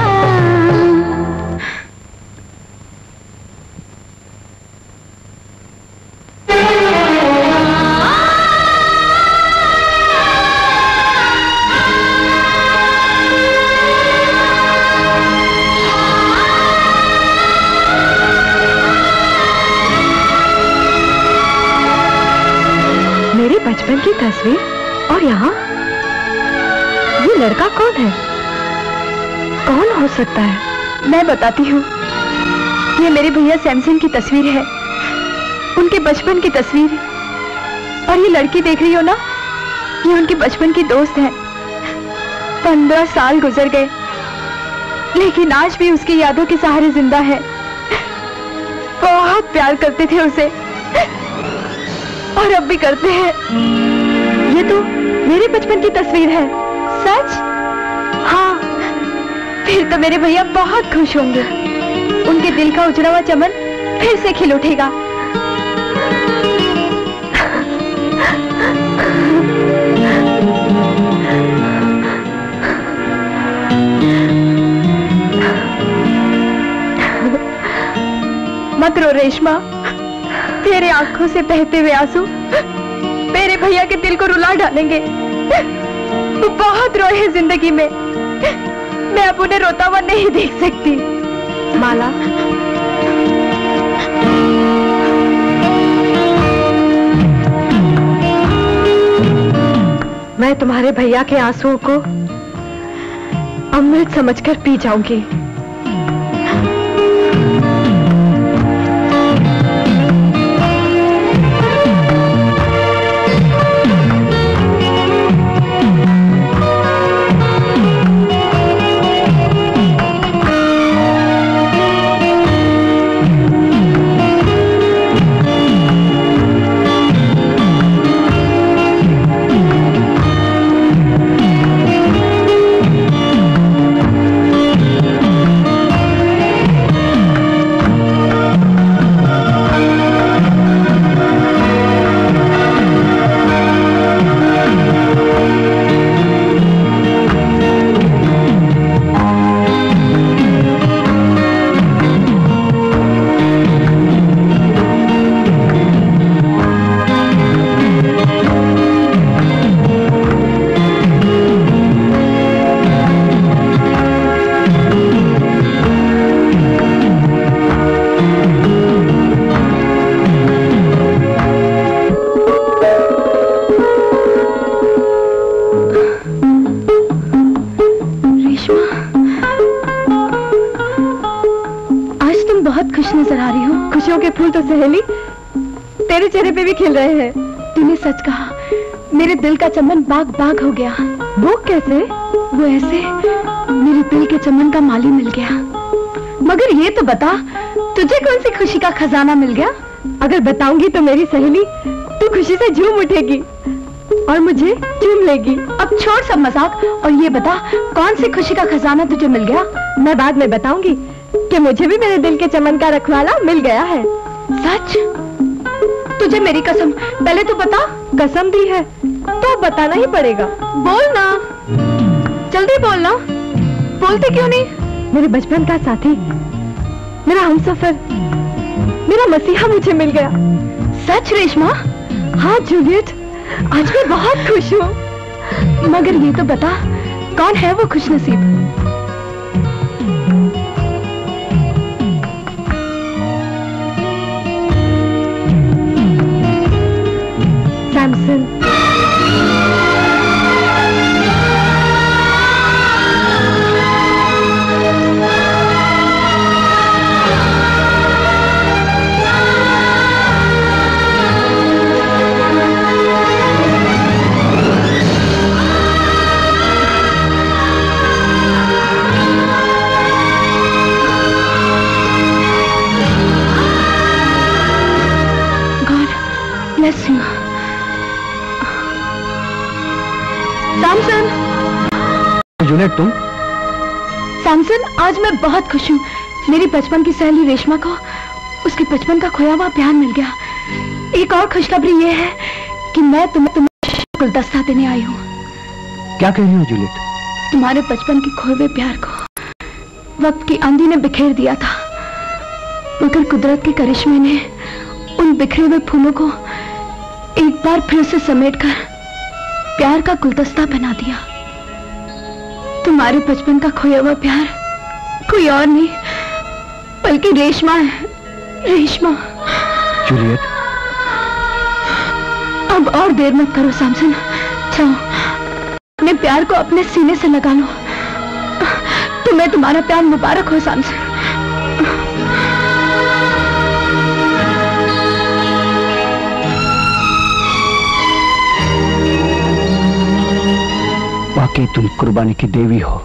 बचपन की तस्वीर, और यहाँ ये लड़का कौन है? कौन हो सकता है? मैं बताती हूँ। ये मेरे भैया सैमसन की तस्वीर है, उनके बचपन की तस्वीर। और ये लड़की देख रही हो ना, ये उनके बचपन की दोस्त है। पंद्रह साल गुजर गए, लेकिन आज भी उसकी यादों के सहारे जिंदा है। बहुत प्यार करते थे उसे, और अब भी करते हैं। ये तो मेरे बचपन की तस्वीर है। सच? हाँ, फिर तो मेरे भैया बहुत खुश होंगे। उनके दिल का उजड़ा हुआ चमन फिर से खिल उठेगा। मत रो रेशमा, तेरे आंखों से बहते हुए आंसू मेरे भैया के दिल को रुला डालेंगे। वो बहुत रोए हैं जिंदगी में, मैं अब उन्हें रोता हुआ नहीं देख सकती। माला, मैं तुम्हारे भैया के आंसुओं को अमृत समझकर पी जाऊंगी। सहेली, तेरे चेहरे पे भी खिल रहे हैं। तूने सच कहा, मेरे दिल का चमन बाग बाग हो गया। वो कैसे? वो ऐसे, मेरे दिल के चमन का माली मिल गया। मगर ये तो बता, तुझे कौन सी खुशी का खजाना मिल गया? अगर बताऊंगी तो मेरी सहेली तू खुशी से झूम उठेगी और मुझे चूम लेगी। अब छोड़ सब मजाक और ये बता, कौन सी खुशी का खजाना तुझे मिल गया? मैं बाद में बताऊंगी कि मुझे भी मेरे दिल के चमन का रखवाला मिल गया है। सच? तुझे मेरी कसम, पहले तो बता। कसम दी है तो बताना ही पड़ेगा। बोल ना, जल्दी बोलना। बोलते क्यों नहीं? मेरे बचपन का साथी, मेरा हमसफर, मेरा मसीहा मुझे मिल गया। सच रेशमा? हाँ जूलियट, आज मैं बहुत खुश हूँ। मगर ये तो बता, कौन है वो खुशनसीब? सैमसन। सैमसन। जूलियट तुम? सैमसन, आज मैं बहुत खुश हूँ। मेरी बचपन की सहेली रेशमा को उसके बचपन का खोया हुआ प्यार मिल गया। एक और खुशखबरी ये है कि मैं तुम्हें तुम्हें गुलदस्ता देने आई हूँ। क्या कह रही हो जूलियट? तुम्हारे बचपन के खोए हुए प्यार को वक्त की आंधी ने बिखेर दिया था, मगर कुदरत के करिश्मे ने उन बिखरे हुए फूलों को एक बार फिर से समेटकर प्यार का गुलदस्ता बना दिया। तुम्हारे बचपन का खोया हुआ प्यार कोई और नहीं बल्कि रेशमा है। रेशमा। जूलियट, अब और देर मत करो सैमसन, जाओ अपने प्यार को अपने सीने से लगा लो। तुम्हें तुम्हारा प्यार मुबारक हो सैमसन। वाकई तुम कुर्बानी की देवी हो।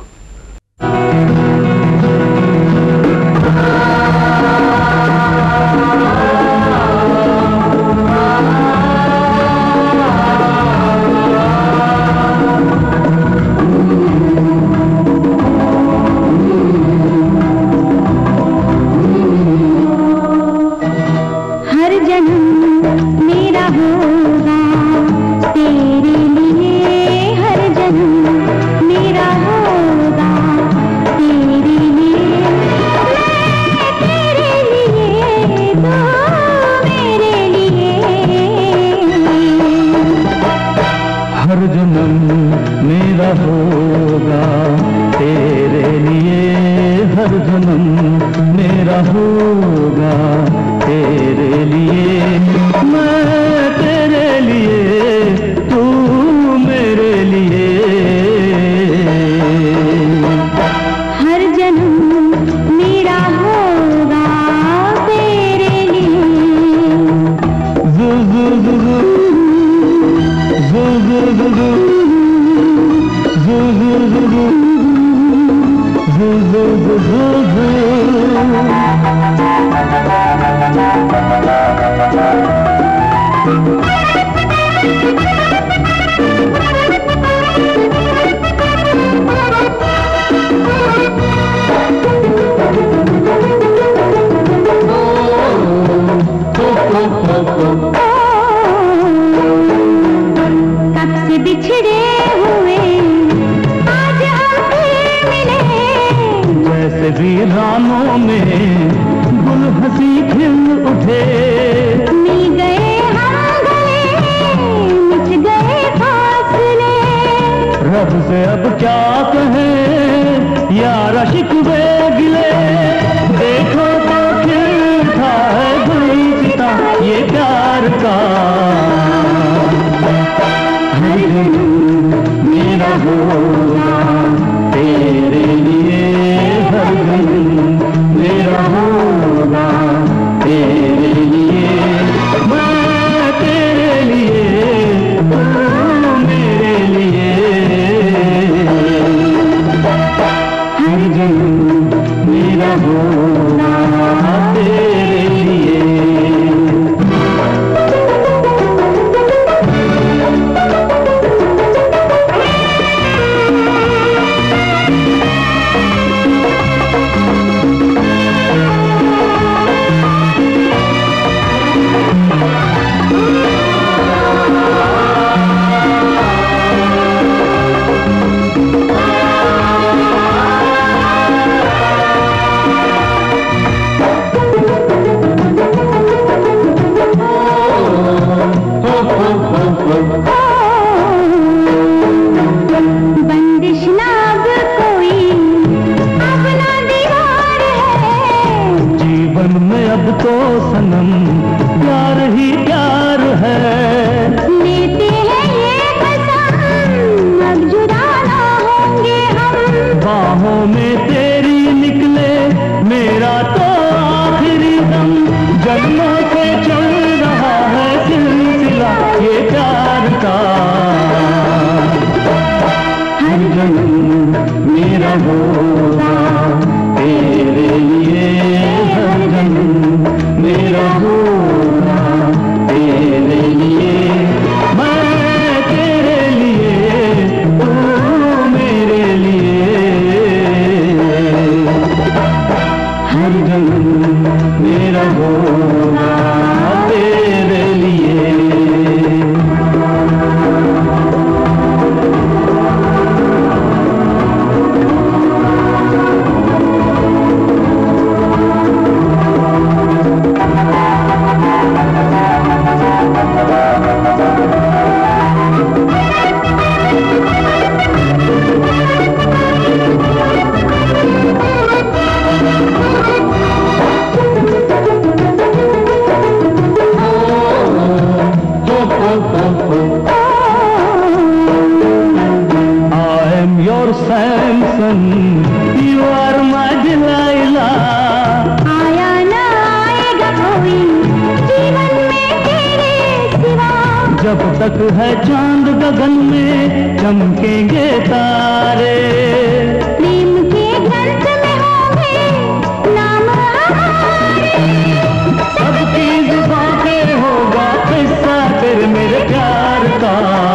your Samson, you are my Delilah. आया ना आएगा कोई जीवन में तेरे सिवा, जब तक है चांद गगन में चमकेंगे तारे, प्रेम के ग्रंथ में होंगे नाम हमारे, सबकी जुबां पे होगा किस्सा तेरे मेरे प्यार का।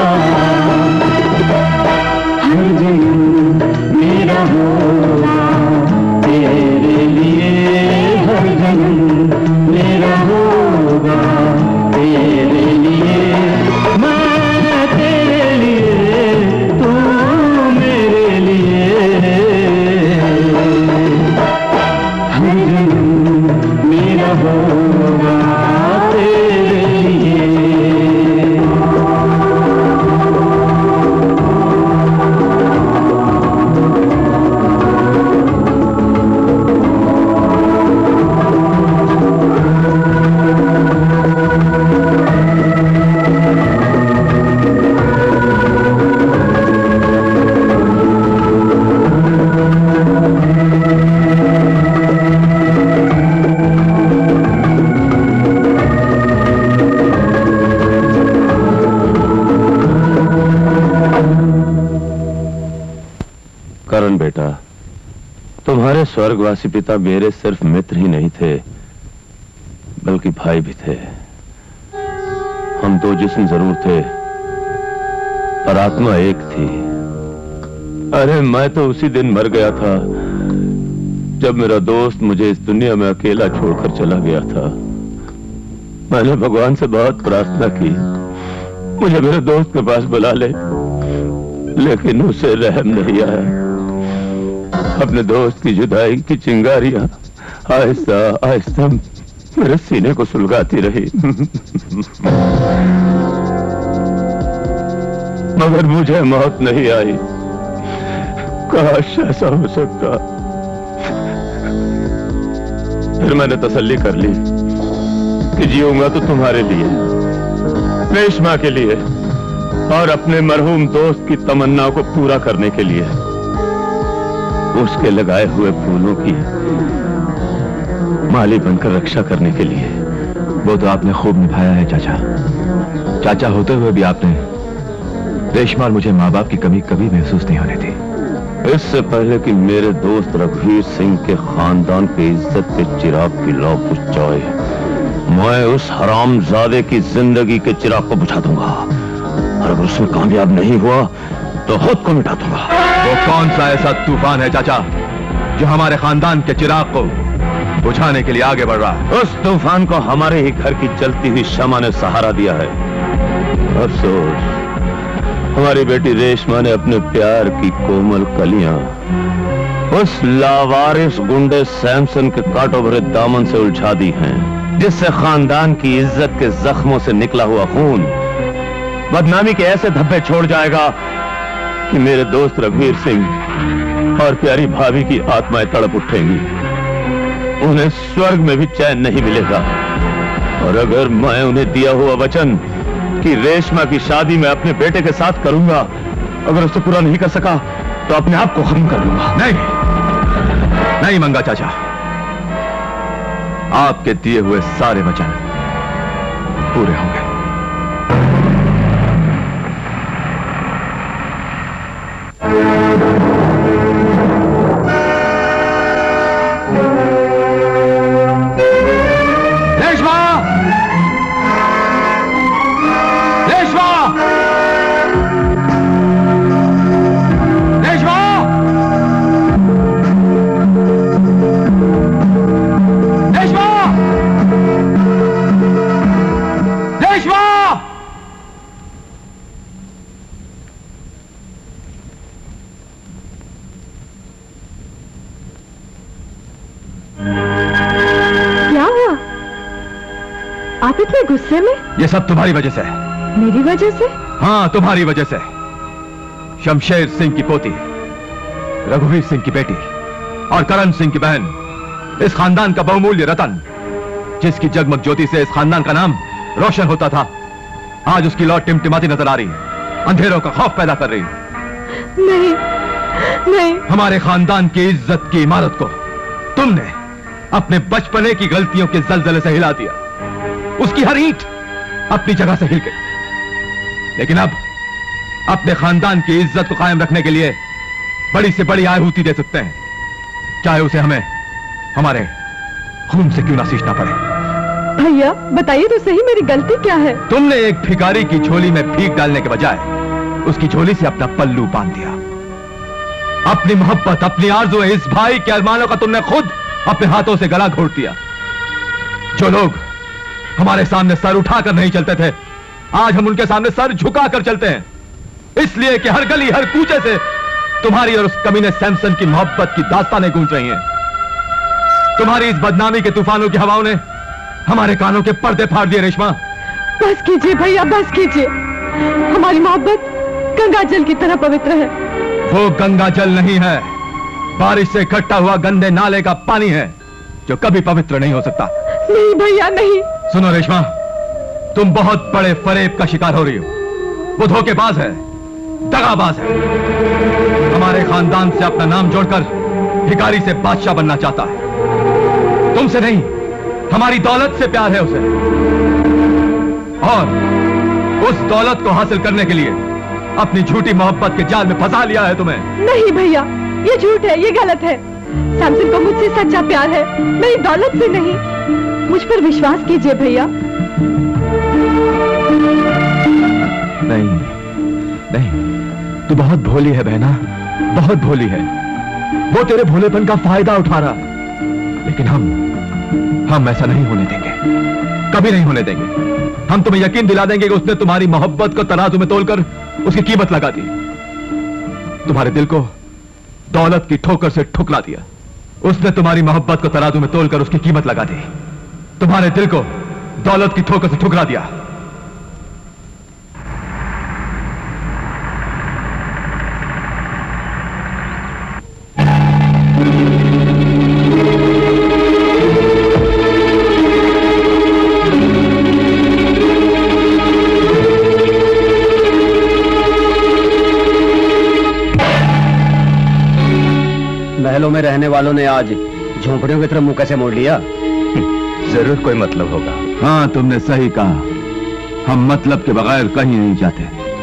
हर जन्म मेरा होगा तेरे लिए, हर जन्म मेरा होगा तेरे लिए, मैं तेरे लिए तू मेरे लिए, हर जन्म मेरा होगा तेरे लिए। करण बेटा, तुम्हारे स्वर्गवासी पिता मेरे सिर्फ मित्र ही नहीं थे बल्कि भाई भी थे। हम दो जिस्म जरूर थे पर आत्मा एक थी। अरे मैं तो उसी दिन मर गया था जब मेरा दोस्त मुझे इस दुनिया में अकेला छोड़कर चला गया था। मैंने भगवान से बहुत प्रार्थना की मुझे मेरे दोस्त के पास बुला ले, लेकिन उसे रहम नहीं आया। अपने दोस्त की जुदाई की चिंगारियां आहिस्ता आहिस्ता मेरे सीने को सुलगाती रही मगर मुझे मौत नहीं आई। काश ऐसा हो सकता। फिर मैंने तसल्ली कर ली कि जीऊंगा तो तुम्हारे लिए, रेशमा के लिए और अपने मरहूम दोस्त की तमन्ना को पूरा करने के लिए, उसके लगाए हुए फूलों की माली बनकर रक्षा करने के लिए। वो तो आपने खूब निभाया है चाचा। चाचा होते हुए भी आपने रेशमा और मुझे माँ बाप की कमी कभी महसूस नहीं होने दी। इससे पहले कि मेरे दोस्त रघुवीर सिंह के खानदान की इज्जत के चिराग की लौ बुझ जाए, मैं उस हरामजादे की जिंदगी के चिराग को बुझा दूंगा और अगर उसमें कामयाब नहीं हुआ तो खुद को मिटा दूंगा। वो कौन सा ऐसा तूफान है चाचा जो हमारे खानदान के चिराग को बुझाने के लिए आगे बढ़ रहा है? उस तूफान को हमारे ही घर की चलती हुई शमा ने सहारा दिया है। अफसोस हमारी बेटी रेशमा ने अपने प्यार की कोमल कलियां उस लावारिस गुंडे सैमसन के कांटों भरे दामन से उलझा दी हैं, जिससे खानदान की इज्जत के जख्मों से निकला हुआ खून बदनामी के ऐसे धब्बे छोड़ जाएगा कि मेरे दोस्त रघुवीर सिंह और प्यारी भाभी की आत्माएं तड़प उठेंगी। उन्हें स्वर्ग में भी चैन नहीं मिलेगा। और अगर मैं उन्हें दिया हुआ वचन कि रेशमा की शादी मैं अपने बेटे के साथ करूंगा, अगर उसे पूरा नहीं कर सका तो अपने आप को खत्म कर लूंगा। नहीं नहीं मंगा चाचा, आपके दिए हुए सारे वचन पूरे होंगे। गुस्से में? ये सब तुम्हारी वजह से है। मेरी वजह से? हाँ, तुम्हारी वजह से। शमशेर सिंह की पोती, रघुवीर सिंह की बेटी और करण सिंह की बहन, इस खानदान का बहुमूल्य रतन, जिसकी जगमग ज्योति से इस खानदान का नाम रोशन होता था, आज उसकी लौ टिमटिमाती नजर आ रही है, अंधेरों का खौफ पैदा कर रही है। नहीं, नहीं। हमारे खानदान की इज्जत की इमारत को तुमने अपने बचपने की गलतियों के जलजले से हिला दिया। उसकी हर ईंट अपनी जगह से हिल गई। लेकिन अब अपने खानदान की इज्जत को कायम रखने के लिए बड़ी से बड़ी आहुति दे सकते हैं, चाहे उसे हमें हमारे खून से क्यों ना सींचना पड़े। भैया बताइए तो सही, मेरी गलती क्या है? तुमने एक भिखारी की झोली में भीख डालने के बजाय उसकी झोली से अपना पल्लू बांध दिया। अपनी मोहब्बत, अपनी आरज़ू, इस भाई के अरमानों का तुमने खुद अपने हाथों से गला घोट दिया। जो लोग हमारे सामने सर उठाकर नहीं चलते थे, आज हम उनके सामने सर झुकाकर चलते हैं, इसलिए कि हर गली हर कूचे से तुम्हारी और उस कमीने सैमसन की मोहब्बत की दास्तानें गूंज रही हैं। तुम्हारी इस बदनामी के तूफानों की हवाओं ने हमारे कानों के पर्दे फाड़ दिए। रेशमा, बस कीजिए भैया, बस कीजिए। हमारी मोहब्बत गंगा जल की तरह पवित्र है। वो गंगा जल नहीं है, बारिश से इकट्ठा हुआ गंदे नाले का पानी है जो कभी पवित्र नहीं हो सकता। नहीं भैया नहीं। सुनो रेशमा, तुम बहुत बड़े फरेब का शिकार हो रही हो। वो धोखेबाज है, दगाबाज है। हमारे खानदान से अपना नाम जोड़कर भिखारी से बादशाह बनना चाहता है। तुमसे नहीं, हमारी दौलत से प्यार है उसे, और उस दौलत को हासिल करने के लिए अपनी झूठी मोहब्बत के जाल में फंसा लिया है तुम्हें। नहीं भैया, ये झूठ है, ये गलत है। सैमसन को मुझसे सच्चा प्यार है, मेरी दौलत से नहीं। मुझ पर विश्वास कीजिए भैया। नहीं नहीं, तू बहुत भोली है बहना, बहुत भोली है। वो तेरे भोलेपन का फायदा उठा रहा, लेकिन हम हम ऐसा नहीं होने देंगे, कभी नहीं होने देंगे। हम तुम्हें यकीन दिला देंगे कि उसने तुम्हारी मोहब्बत को तराजू में तोलकर उसकी कीमत लगा दी। तुम्हारे दिल को दौलत की ठोकर से ठुकरा दिया। उसने तुम्हारी मोहब्बत को तराजू में तोलकर उसकी कीमत लगा दी। तुम्हारे दिल को दौलत की ठोकर से ठुकरा दिया। महलों में रहने वालों ने आज झोंपड़ियों की तरफ मुंह कैसे मोड़ लिया? जरूर कोई मतलब होगा। हाँ, तुमने सही कहा। हम मतलब के बगैर कहीं नहीं जाते।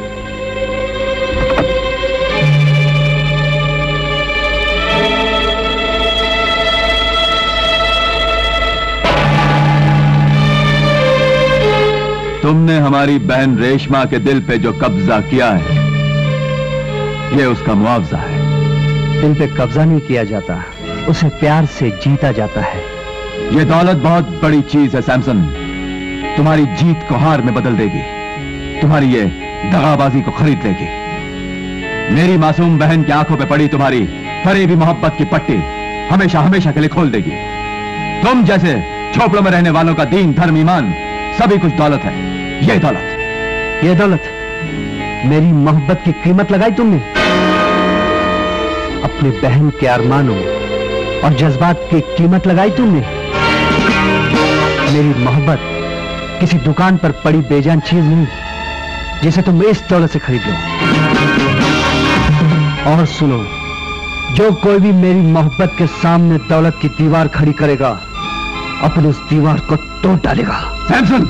तुमने हमारी बहन रेशमा के दिल पे जो कब्जा किया है, ये उसका मुआवजा है। दिल पे कब्जा नहीं किया जाता, उसे प्यार से जीता जाता है। ये दौलत बहुत बड़ी चीज है सैमसन, तुम्हारी जीत को हार में बदल देगी, तुम्हारी ये दगाबाजी को खरीद लेगी। मेरी मासूम बहन की आंखों पे पड़ी तुम्हारी फरेबी मोहब्बत की पट्टी हमेशा हमेशा के लिए खोल देगी। तुम जैसे झोपड़ों में रहने वालों का दीन, धर्म, ईमान सभी कुछ दौलत है। ये दौलत, ये दौलत, मेरी मोहब्बत की कीमत लगाई तुमने। अपने बहन के अरमानों और जज्बात की कीमत लगाई तुमने। मेरी मोहब्बत किसी दुकान पर पड़ी बेजान चीज नहीं जिसे तुम इस दौलत से खरीद लो। और सुनो, जो कोई भी मेरी मोहब्बत के सामने दौलत की दीवार खड़ी करेगा, अपनी उस दीवार को तोड़ डालेगा। सैमसन,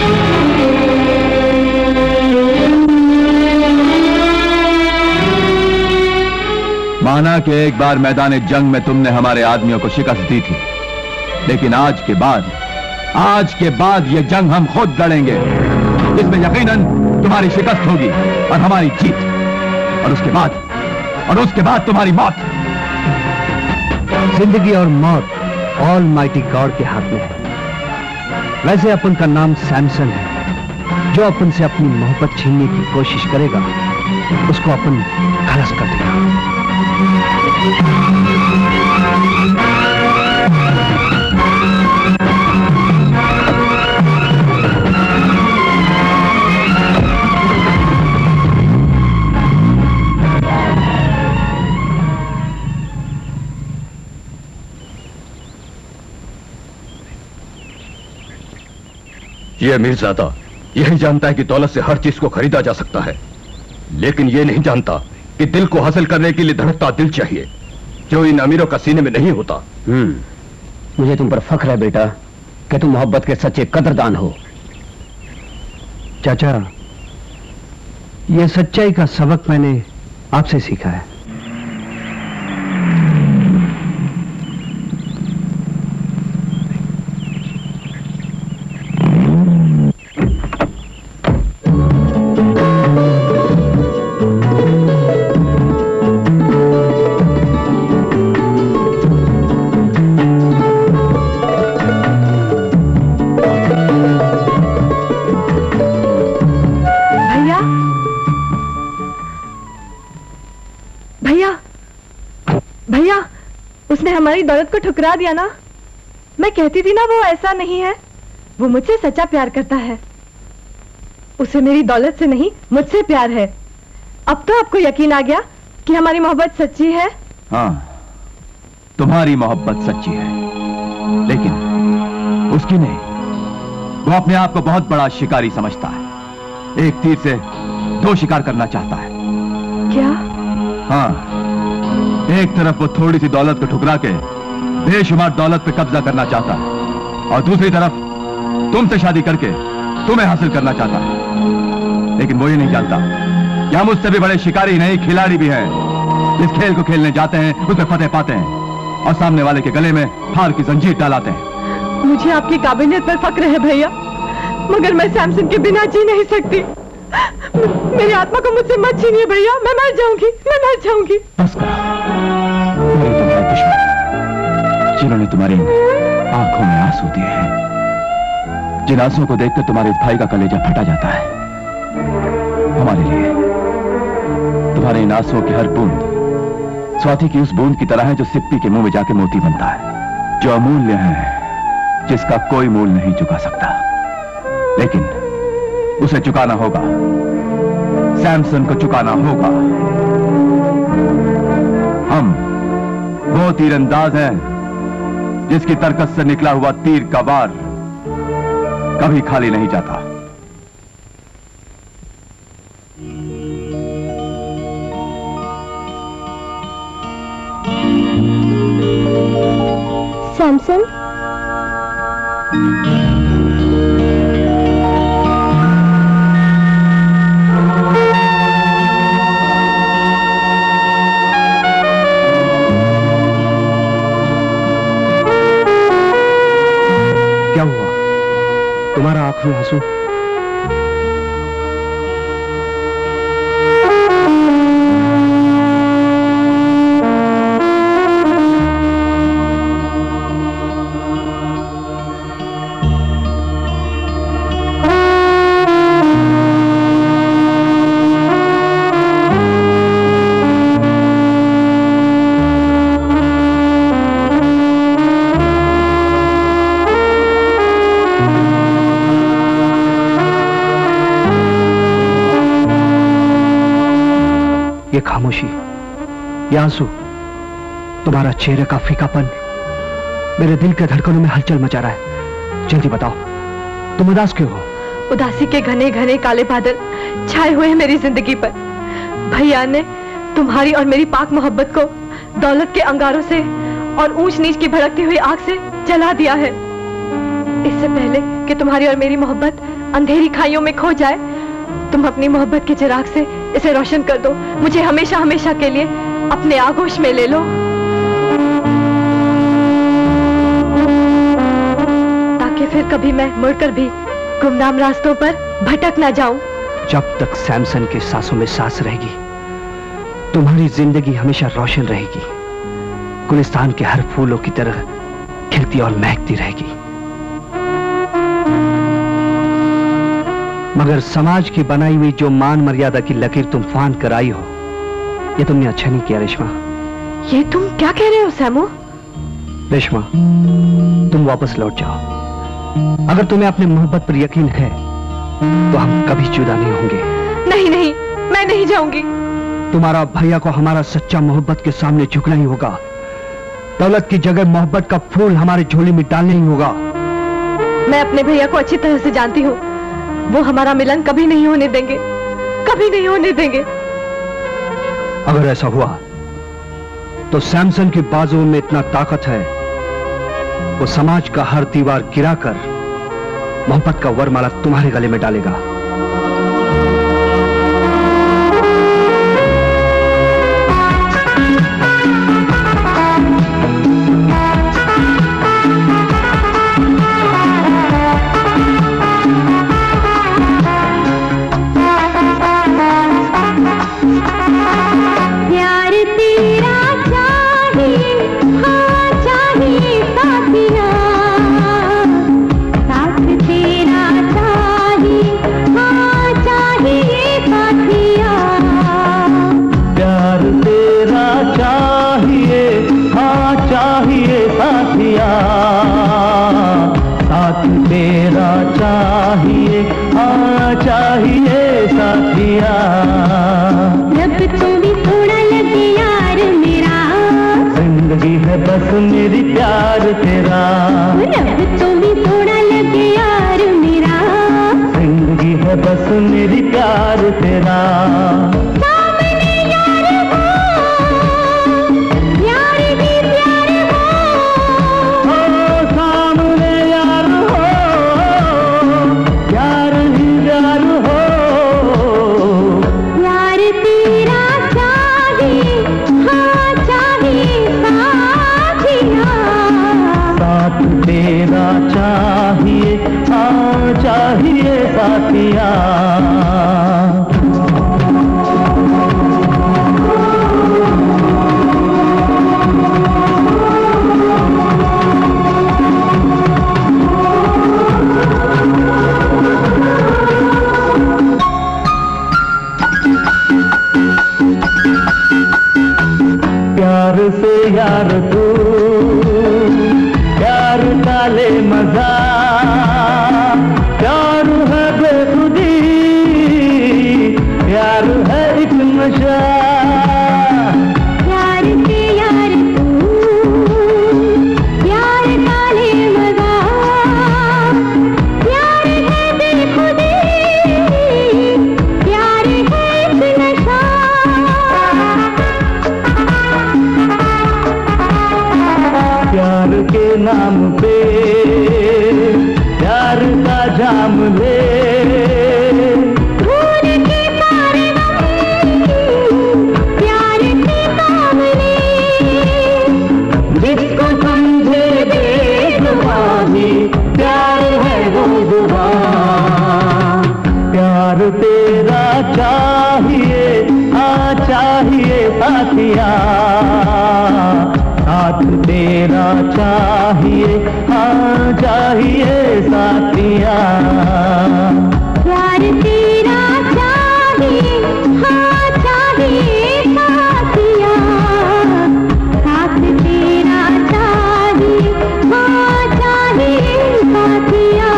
माना कि एक बार मैदान जंग में तुमने हमारे आदमियों को शिकस्त दी थी, लेकिन आज के बाद आज के बाद ये जंग हम खुद लड़ेंगे। इसमें यकीनन तुम्हारी शिकस्त होगी और हमारी जीत, और उसके बाद और उसके बाद तुम्हारी मौत। जिंदगी और मौत ऑल माइटी गॉड के हाथ में है। वैसे अपन का नाम सैमसन है। जो अपन से अपनी मोहब्बत छीनने की कोशिश करेगा, उसको अपन खलास कर देगा। ये अमीरजादा यही जानता है कि दौलत से हर चीज को खरीदा जा सकता है, लेकिन ये नहीं जानता कि दिल को हासिल करने के लिए धड़कता दिल चाहिए, जो इन अमीरों का सीने में नहीं होता। हम्म, मुझे तुम पर फख्र है बेटा कि तुम मोहब्बत के सच्चे कदरदान हो। चाचा, यह सच्चाई का सबक मैंने आपसे सीखा है। हमारी दौलत को ठुकरा दिया ना। मैं कहती थी ना वो ऐसा नहीं है, वो मुझसे सच्चा प्यार करता है। उसे मेरी दौलत से नहीं मुझसे प्यार है। अब तो आपको यकीन आ गया कि हमारी मोहब्बत सच्ची है। हाँ, तुम्हारी मोहब्बत सच्ची है, लेकिन उसकी नहीं। वो अपने आप को बहुत बड़ा शिकारी समझता है, एक तीर से दो शिकार करना चाहता है। क्या? हाँ, एक तरफ वो थोड़ी सी दौलत को ठुकरा के बेशुमार दौलत पे कब्जा करना चाहता है, और दूसरी तरफ तुमसे शादी करके तुम्हें हासिल करना चाहता है। लेकिन वो ये नहीं जानता कि हम उससे भी बड़े शिकारी नहीं, खिलाड़ी भी हैं। इस खेल को खेलने जाते हैं, उसमें फतेह पाते हैं और सामने वाले के गले में हार की जंजीर डालाते हैं। मुझे आपकी काबिलियत पर फक्र है भैया, मगर मैं सैमसन के बिना जी नहीं सकती। मेरी आत्मा को मुझसे मत छीनिए भैया, मैं मर जाऊंगी, मैं मर जाऊंगी। बस करो, तुम्हारे तुम्हारे दुश्मन जिन्होंने तुम्हारी आंखों में आंसू दिए हैं, जिन आंसुओं को देखकर तुम्हारे इस भाई का कलेजा फटा जाता है, हमारे लिए तुम्हारे इन आंसुओं की हर बूंद स्वाति की उस बूंद की तरह है जो सिप्पी के मुंह में जाके मोती बनता है, जो अमूल्य है, जिसका कोई मूल नहीं चुका सकता। लेकिन उसे चुकाना होगा, सैमसन को चुकाना होगा। हम वो तीरंदाज हैं जिसकी तरकत से निकला हुआ तीर का वार कभी खाली नहीं जाता। सैमसन, क्या हुआ? तुम्हारा आंख में आंसू? ये खामोशी, ये आंसू, तुम्हारा चेहरे का फीकापन मेरे दिल के धड़कनों में हलचल मचा रहा है। जल्दी बताओ, तुम उदास क्यों हो? उदासी के घने घने काले बादल छाए हुए हैं मेरी जिंदगी पर। भैया ने तुम्हारी और मेरी पाक मोहब्बत को दौलत के अंगारों से और ऊंच नीच की भड़कती हुई आग से जला दिया है। इससे पहले कि तुम्हारी और मेरी मोहब्बत अंधेरी खाइयों में खो जाए, तुम अपनी मोहब्बत के चिराग से इसे रोशन कर दो। मुझे हमेशा हमेशा के लिए अपने आगोश में ले लो, ताकि फिर कभी मैं मुड़कर भी गुमनाम रास्तों पर भटक ना जाऊं। जब तक सैमसन के सांसों में सांस रहेगी, तुम्हारी जिंदगी हमेशा रोशन रहेगी, गुलिस्तान के हर फूलों की तरह खिलती और महकती रहेगी। मगर समाज की बनाई हुई जो मान मर्यादा की लकीर तुम फांद कर आई हो, ये तुमने अच्छा नहीं किया रेशमा। ये तुम क्या कह रहे हो सैमो? रेशमा, तुम वापस लौट जाओ। अगर तुम्हें अपने मोहब्बत पर यकीन है तो हम कभी जुदा नहीं होंगे। नहीं नहीं, मैं नहीं जाऊंगी। तुम्हारा भैया को हमारा सच्चा मोहब्बत के सामने झुकना ही होगा। दौलत की जगह मोहब्बत का फूल हमारे झोली में डालना ही होगा। मैं अपने भैया को अच्छी तरह से जानती हूँ, वो हमारा मिलन कभी नहीं होने देंगे, कभी नहीं होने देंगे। अगर ऐसा हुआ तो सैमसन की बाजुओं में इतना ताकत है, वो समाज का हर दीवार गिराकर मोहब्बत का वरमाला तुम्हारे गले में डालेगा। बस मेरी प्यार तेरा, रब तो भी थोड़ा लगे यार मेरा, जिंदगी है बस मेरी प्यार तेरा। सामने यार हो, यार भी प्यार हो, ओ सामने यार हो, यार ही प्यार हो, यार तेरा चाहिए, हाँ चाहिए साथ तेरा चाहिए, हाँ चाहिए साथिया। प्यार से यार तू प्यार का ले मजा, प्यार है बेखुदी, प्यार है एक नशा। प्यार से यार तू प्यार का ले मजा, प्यार है बेखुदी, प्यार है एक नशा। प्यार के नाम पे प्यार का जाम ले, भूल के सारे गम प्यार के काम ले, जिसको समझे बेजुबानी प्यार है वो जुबान। प्यार तेरा चाहिए, हाँ चाहिए साथिया, साथ तेरा चाहिए, हाँ चाहिए साथिया। प्यार तेरा चाहिए, हाँ चाहिए साथिया, साथ तेरा चाहिए, हाँ चाहिए साथिया।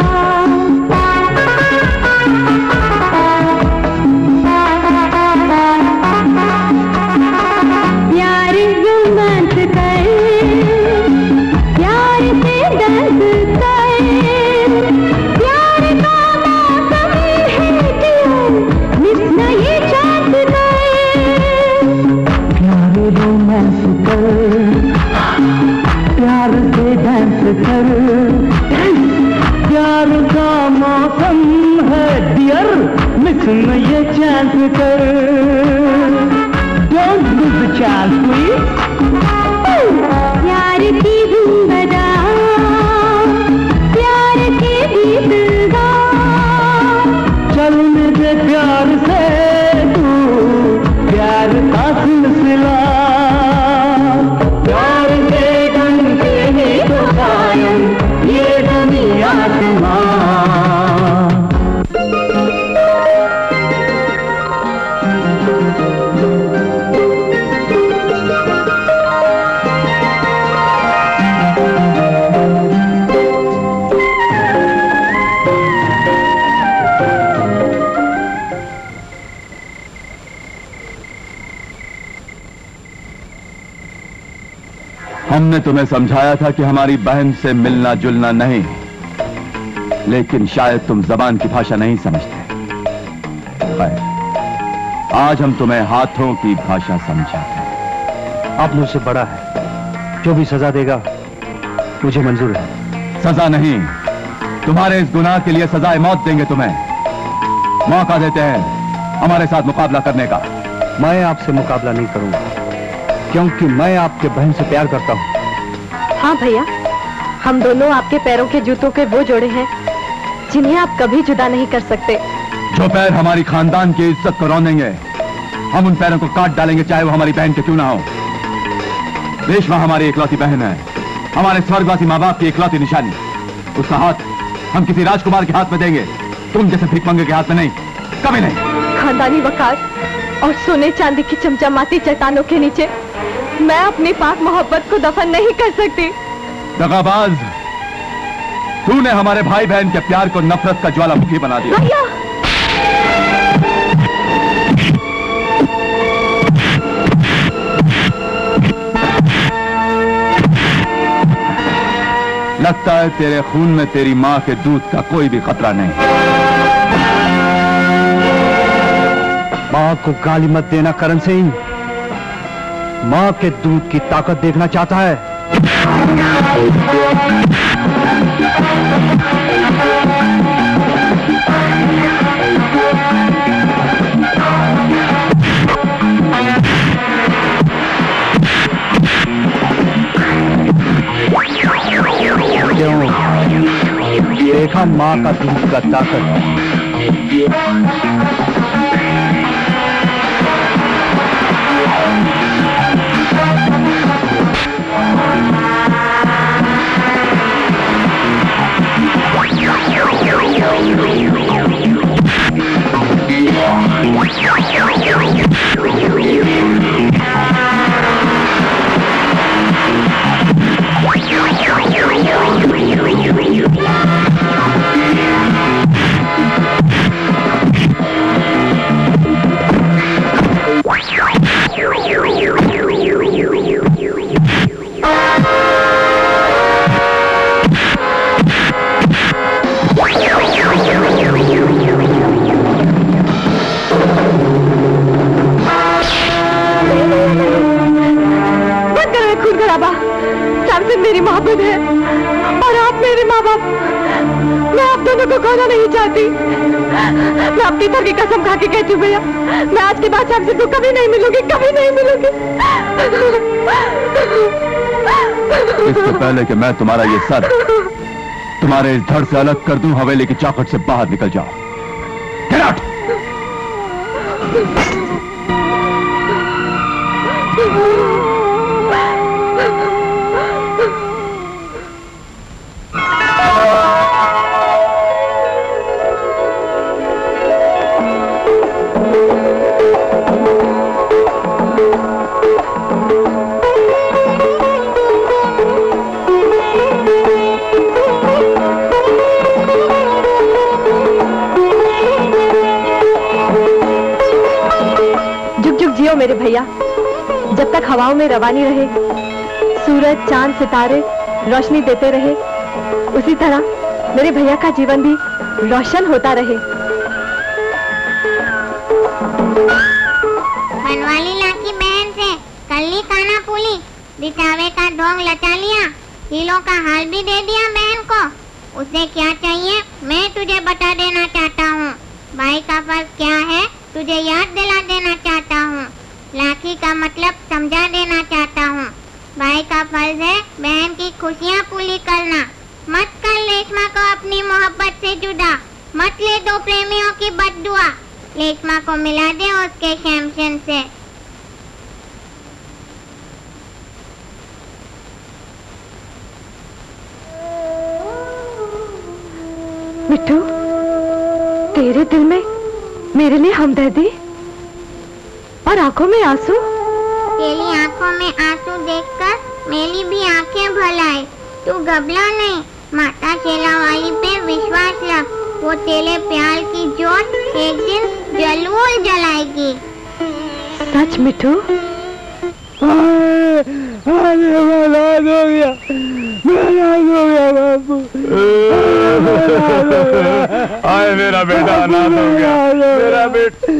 प्यार रोमांस कर, प्यार से दर्द कर, प्यार का मौसम है क्यों मिस न ये चांद कर। प्यार रोमांस कर, प्यार से डांस कर, प्यार का मौसम है डियर, मिस न ये चांस कर। Don't lose the chance, please. प्यार की धुन बजा, प्यार के गीत गा, चल मेरे प्यार से तू प्यार का सिलसिला। प्यार के डंके ही तो कायम ये दुनिया आसमां। हमने तुम्हें समझाया था कि हमारी बहन से मिलना जुलना नहीं, लेकिन शायद तुम जबान की भाषा नहीं समझते। आज हम तुम्हें हाथों की भाषा समझाते हैं। आप मुझसे बड़ा है, जो भी सजा देगा मुझे मंजूर है। सजा नहीं, तुम्हारे इस गुनाह के लिए सजाए मौत देंगे तुम्हें। मौका देते हैं हमारे साथ मुकाबला करने का। मैं आपसे मुकाबला नहीं करूंगा, क्योंकि मैं आपके बहन से प्यार करता हूं। हाँ भैया, हम दोनों आपके पैरों के जूतों के वो जोड़े हैं जिन्हें आप कभी जुदा नहीं कर सकते। जो पैर हमारी खानदान की इज्जत को रौंदेंगे, हम उन पैरों को काट डालेंगे, चाहे वो हमारी बहन के क्यों ना हो। रेशमा हमारी इकलौती बहन है, हमारे स्वर्गवासी माँ बाप की इकलौती निशानी। उसका हाथ हम किसी राजकुमार के हाथ में देंगे, तुम जैसे भिखमंगे के हाथ में नहीं, कभी नहीं। खानदानी वकार और सोने चांदी की चमचमाती चट्टानों के नीचे मैं अपनी पाक मोहब्बत को दफन नहीं कर सकती। दगाबाज, तूने हमारे भाई बहन के प्यार को नफरत का ज्वालामुखी बना दिया। भैया! लगता है तेरे खून में तेरी माँ के दूध का कोई भी खतरा नहीं। माँ को गाली मत देना करण सिंह। माँ के दूध की ताकत देखना चाहता है। क्यों? देखा माँ का दूध का ताकत। मेरी मोहब्बत है और आप मेरे माँ बाप। मैं आप दोनों को खोना नहीं चाहती। मैं अपनी सर की कसम खा के कहती हूँ भैया, मैं आज के बाद सबसे को कभी नहीं मिलूंगी, कभी नहीं मिलूंगी। इससे पहले कि मैं तुम्हारा ये सर तुम्हारे इस धड़ से अलग कर दूं, हवेली की चौखट से बाहर निकल जाओ। Get out! मेरे भैया, जब तक हवाओं में रवानी रहे, सूरज चांद सितारे रोशनी देते रहे, उसी तरह मेरे भैया का जीवन भी रोशन होता रहे। बनवाली लाकी बहन से कल्ली काना पुली, दिखावे का ढोंग लचा लिया, किलो का हाल भी दे दिया बहन को। उसे क्या चाहिए मैं तुझे बता देना चाहता हूँ। भाई का फर्ज क्या है तुझे याद दिला देना चाहता हूँ। लाखी का मतलब समझा देना चाहता हूँ। भाई का फर्ज है बहन की खुशियाँ पूरी करना। मत कर रेशमा को अपनी मोहब्बत से जुदा, मत ले दो प्रेमियों की बद्दुआ। रेशमा को मिला दे उसके सैमसन से। मिट्टू, तेरे दिल में मेरे लिए हमदर्दी और आंखों में आंसू। तेरी आंखों में आंसू देखकर मेरी भी आंखें भर आए। तू घबरा नहीं, माता शेला वाली पे विश्वास रख, वो तेरे प्यार की जोत एक दिन जरूर जलाएगी। सच मिट्टू? अरे बर्बाद हो गया, बर्बाद हो गया बापू। आए मेरा बेटा अनाथ हो गया, मेरा बेटा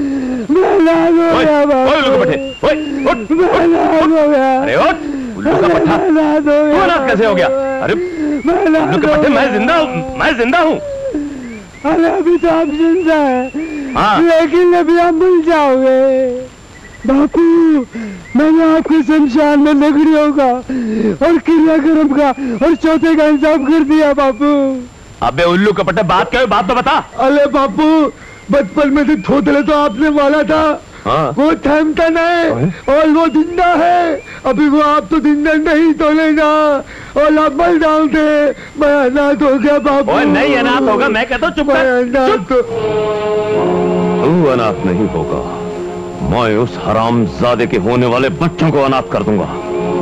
अरे उल्लू का पट्टा, तू अनाथ कैसे हो गया? अरे उल्लू के पट्टे, मैं जिंदा हूँ, मैं जिंदा हूँ। अरे अभी तो आप जिंदा है, हाँ। लेकिन अभी आप मिल जाओगे। बापू, मैंने आपके शमशान में लकड़ियों का और क्रियाक्रम का और चौथे का इंतजाम कर दिया बापू। अबे उल्लू का पट्टा, बात क्या है, बात तो बता। अरे बापू, बचपन में तो थोतले तो आपने वाला था, हाँ। वो थमता नहीं और वो जिंदा है। अभी वो आप तो जिंदा नहीं तो लेना और आप मर जाओगे। मैं अनाथ हो गया बापू। ओए नहीं अनाथ होगा, मैं कहता हूँ चुप कर। तू अनाथ नहीं होगा, मैं उस हरामजादे के होने वाले बच्चों को अनाथ कर दूंगा।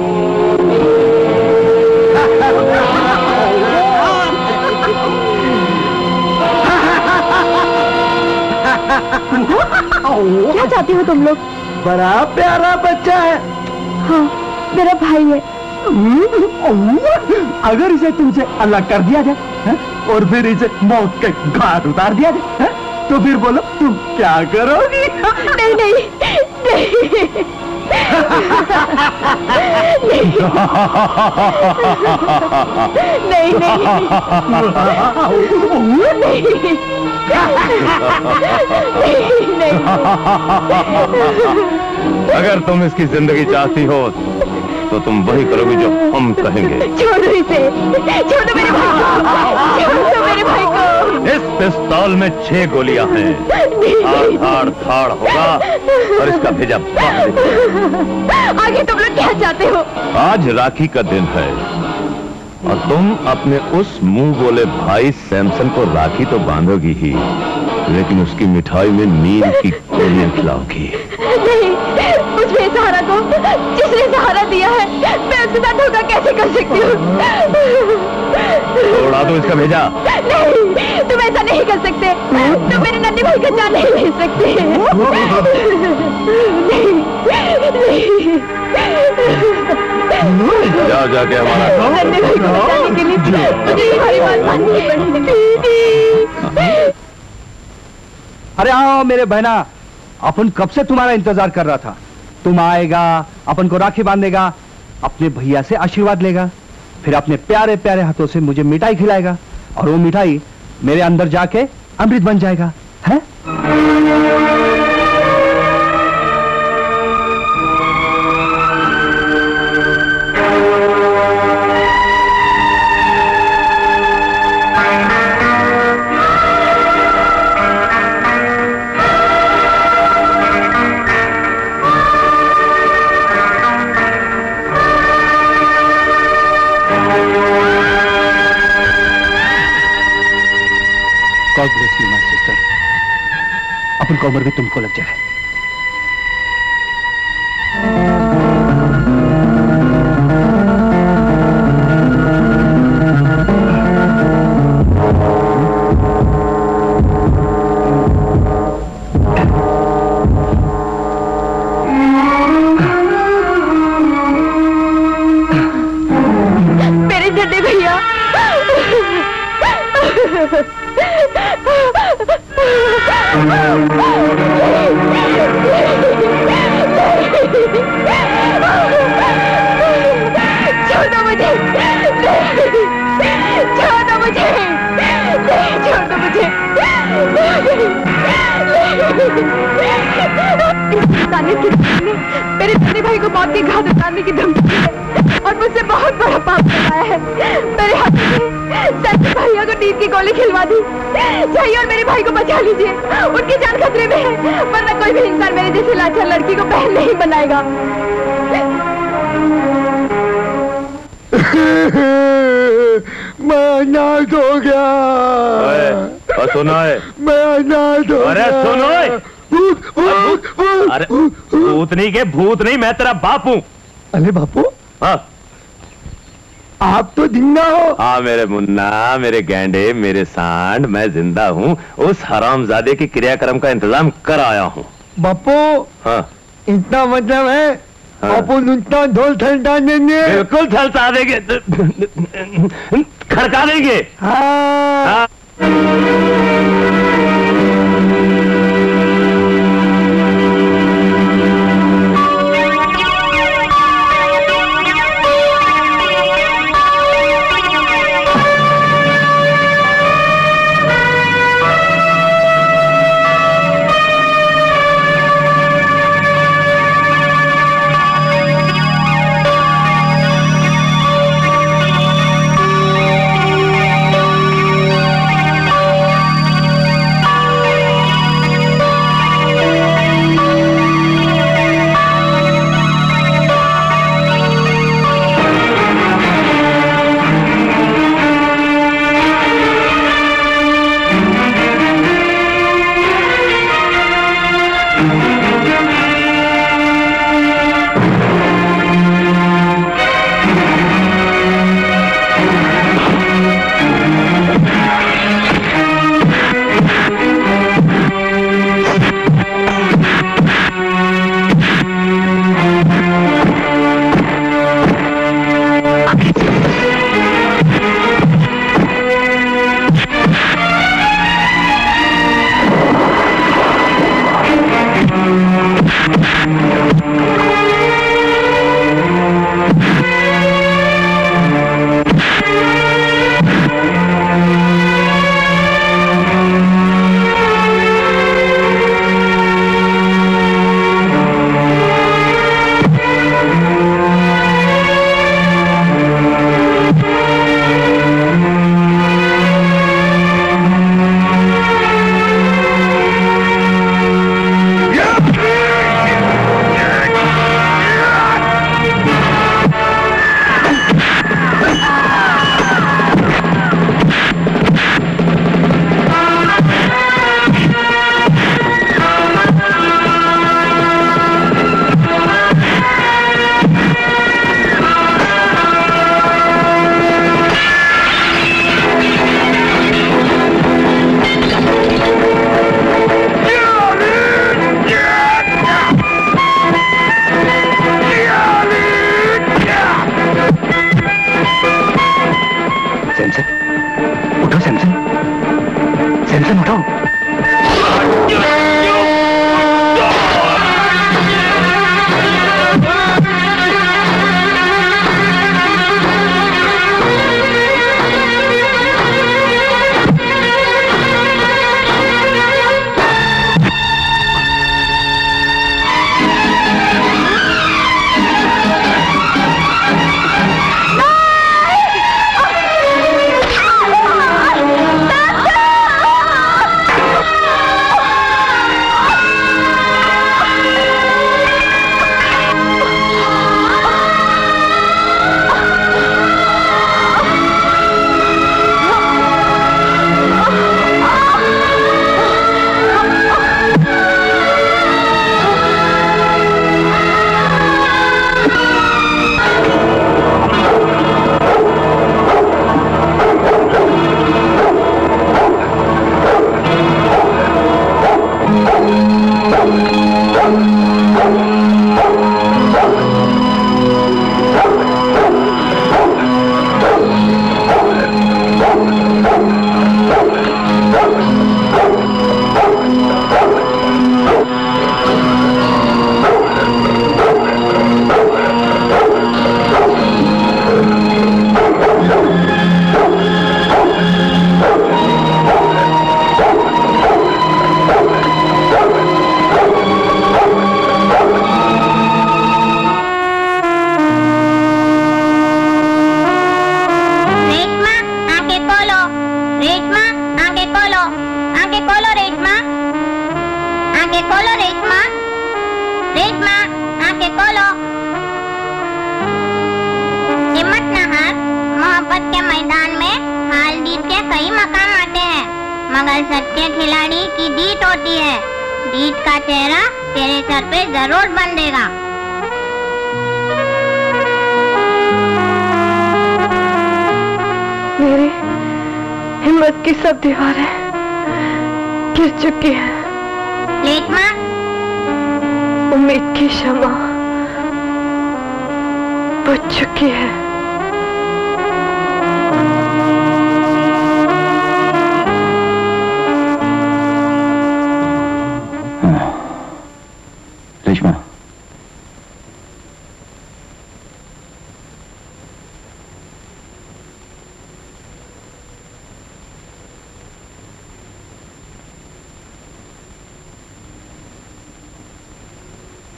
क्या चाहते हो तुम लोग? बड़ा प्यारा बच्चा है। हाँ, मेरा भाई है। अगर इसे तुमसे अलग कर दिया जाए है? और फिर इसे मौत के घाट उतार दिया जाए है? तो फिर बोलो तुम क्या करोगी? नहीं नहीं नहीं नहीं नहीं नहीं। अगर तुम इसकी जिंदगी चाहती हो तो तुम वही करोगी जो हम कहेंगे। छोड़ो इसे, छोड़ो मेरे भाई को, छोड़ो मेरे भाई को। इस पिस्तौल में छह गोलियां हैं, थाड़ थाड़ थाड़ होगा और इसका भेजा बाहर निकलेगा। आगे तुम लोग क्या चाहते हो? आज राखी का दिन है और तुम अपने उस मुंह बोले भाई सैमसन को राखी तो बांधोगी ही, लेकिन उसकी मिठाई में नींद की गोलियां खिलाओगी। नहीं, उस बेसहारा को जिसने सहारा दिया है, मैं उसके साथ धोखा कैसे कर सकती हूँ? उड़ा दो इसका भेजा। नहीं, तुम ऐसा नहीं कर सकते। तुम मेरे नन्हे भाई का जान नहीं ले सकते। नहीं। जा जाके हमारा नन्हे भाई को बचाने के लिए मुझे तुम्हारी बात माननी पड़ेगी। अरे आओ मेरे बहना, अपन कब से तुम्हारा इंतजार कर रहा था। तुम आएगा, अपन को राखी बांधेगा, अपने भैया से आशीर्वाद लेगा, फिर अपने प्यारे प्यारे हाथों से मुझे मिठाई खिलाएगा और वो मिठाई मेरे अंदर जाके अमृत बन जाएगा, है? God bless you, my sister. अपन को उम्र भी तुमको लग जाए। मेरे जड्डे भैया, छोड़ दो मुझे, छोड़ दो मुझे, छोड़ दो मुझे। मेरे नन्हे भाई को मौत के घाट उतारने की धमकी है और मुझसे बहुत बड़ा पाप कराया है। मेरे हाथ में सच भैया को नींद की गोली खिलवा दी। चाहिए और मेरे भाई को बचा लीजिए, उनकी जान खतरे में है, वरना कोई भी इंसान मेरे जैसे लाचार लड़की को बहन नहीं बनाएगा। मैं अनाथ हो गया। और सुनो है, मैं अनाथ हो अरे गया। सुनो है, भूत भूत भूत। अरे भूत नहीं के भूत नहीं, मैं तेरा बाप हूँ। अरे बापू, हाँ आप तो जिंदा हो। हाँ मेरे मुन्ना, मेरे गैंडे, मेरे सांड, मैं जिंदा हूँ। उस हरामजादे के क्रियाक्रम का इंतजाम कर आया हूँ। बापू, हाँ इतना मतलब है, हाँ। अपन उतना ढोल थलता देंगे। बिल्कुल थलता देंगे, खड़का देंगे। हाँ। हाँ। मगर सच्चे खिलाड़ी की जीत होती है। जीत का चेहरा तेरे सर पे जरूर बंधेगा। मेरी हिम्मत की सब दीवारें गिर चुकी है। लेटमा, उम्मीद की शमा बुझ चुकी है।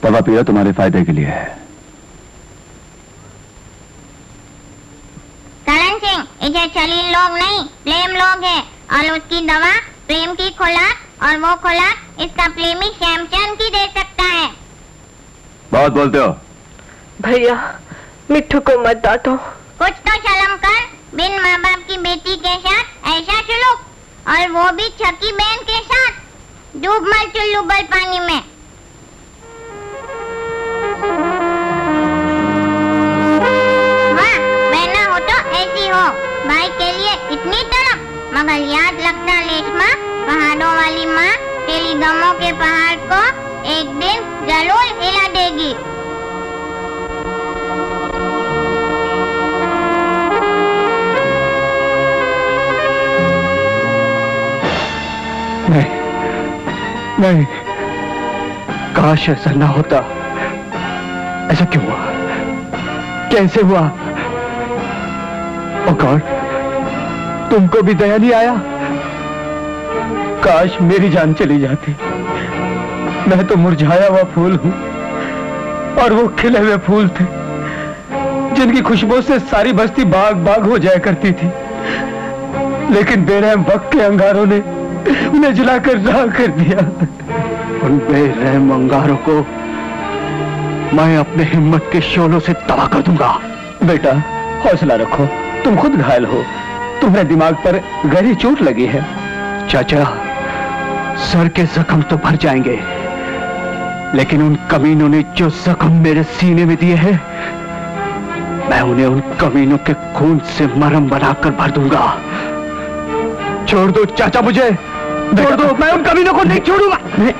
दवा पिया तुम्हारे फायदे के लिए है। करण सिंह, इसे छलील लोग नहीं प्रेम लोग है, और उसकी दवा प्रेम की खुराक, और वो खुराक इसका प्रेमी सैमसन की दे सकता है। बहुत बोलते हो। भैया मिट्ठू को मत डांटो। कुछ तो शर्म कर, बिन माँ बाप की बेटी के साथ ऐसा सुलूक, और वो भी छकी बहन के साथ। डूब मर चुल्लू बल पानी में। वाह, बहना हो तो ऐसी हो, भाई के लिए इतनी तड़प। मगर याद रखना रेशमा, पहाड़ों वाली माँ तेरी गमों के पहाड़ को एक दिन जरूर हिला देगी। नहीं नहीं, काश ऐसा ना होता। ऐसा क्यों हुआ? कैसे हुआ? ओ गॉड, तुमको भी दया नहीं आया? काश मेरी जान चली जाती। मैं तो मुरझाया हुआ फूल हूं, और वो खिले हुए फूल थे जिनकी खुशबू से सारी बस्ती बाग बाग हो जाया करती थी। लेकिन बेरहम वक्त के अंगारों ने उन्हें जलाकर राख कर दिया। उन बेरहम अंगारों को मैं अपने हिम्मत के शोलों से तबाह कर दूंगा। बेटा हौसला रखो, तुम खुद घायल हो, तुम्हारे दिमाग पर गहरी चोट लगी है। चाचा, सर के जख्म तो भर जाएंगे, लेकिन उन कमीनों ने जो जख्म मेरे सीने में दिए हैं, मैं उन्हें उन कमीनों के खून से मरहम बनाकर भर दूंगा। छोड़ दो चाचा, मुझे छोड़ दो, मैं उन कमीनों को नहीं छोड़ूंगा।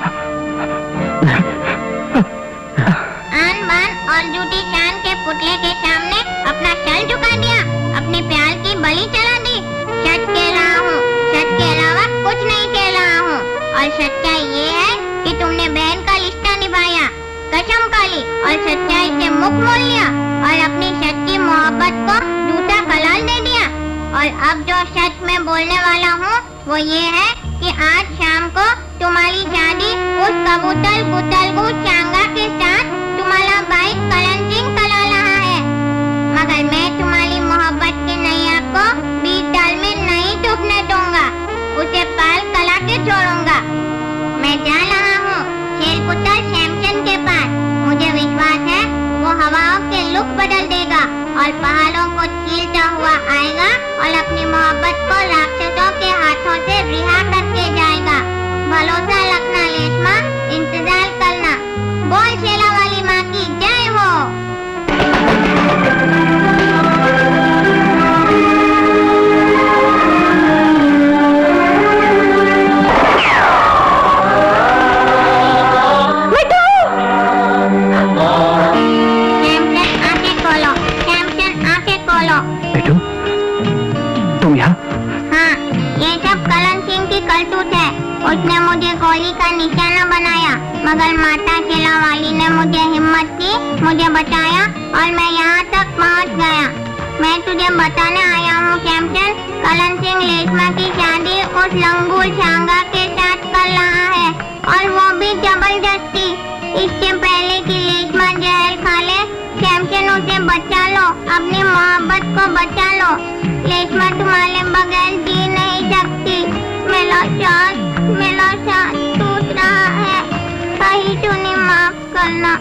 आन बान और झूठी शान के पुतले के सामने अपना सर झुका दिया, अपने प्यार की बलि चला दी। सच कह रहा हूँ, सच के अलावा कुछ नहीं कह रहा हूँ। और सच्चाई ये है कि तुमने बहन का रिश्ता निभाया, कसम खाई और सच्चाई से मुख मोड़ लिया, और अपनी सच्ची मोहब्बत को झूठा कलाल दे दिया। और अब जो सच में बोलने वाला हूँ वो ये है कि आज शाम को तुम्हारी शादी उस कबूतर गुतलगू सांगा के साथ तुम्हारा भाई करण सिंह करा रहा है। मगर मैं तुम्हारी मोहब्बत की नैया को बीच डाल में नहीं डूबने दूंगा, उसे पाल कला के छोड़ूंगा। मैं जा रहा हूँ शेर पुत्र सैमसन के पास। मुझे विश्वास है वो हवाओं के लुक बदल देगा और पहाड़ों को चीरता हुआ आएगा और अपनी मोहब्बत को राक्षसों के हाथों से रिहा करके जाएगा। भरोसा रखना रेशमा, इंतजार करना। बोल शेला वाली माँ की जय हो। बेटू, तुम यहाँ? हाँ, ये सब करण सिंह की करतूत है। उसने मुझे गोली का निशाना बनाया, मगर माता शेला वाली ने मुझे हिम्मत की, मुझे बचाया और मैं यहाँ तक पहुँच गया। मैं तुझे बताने आया हूँ सैमसन, करण सिंह रेशमा की शादी उस लंगूर सांगा के साथ कर रहा है, और वो भी जबरदस्ती। इससे पहले कि रेशमा जहर खा ले, सैमसन उसे बचा लो, अपनी मोहब्बत को बचा लो। रेशमा तुम्हारे बगैर जी नहीं सकती। मेरा साथ मेरा साथ टूट रहा है, कहीं तूने माफ करना।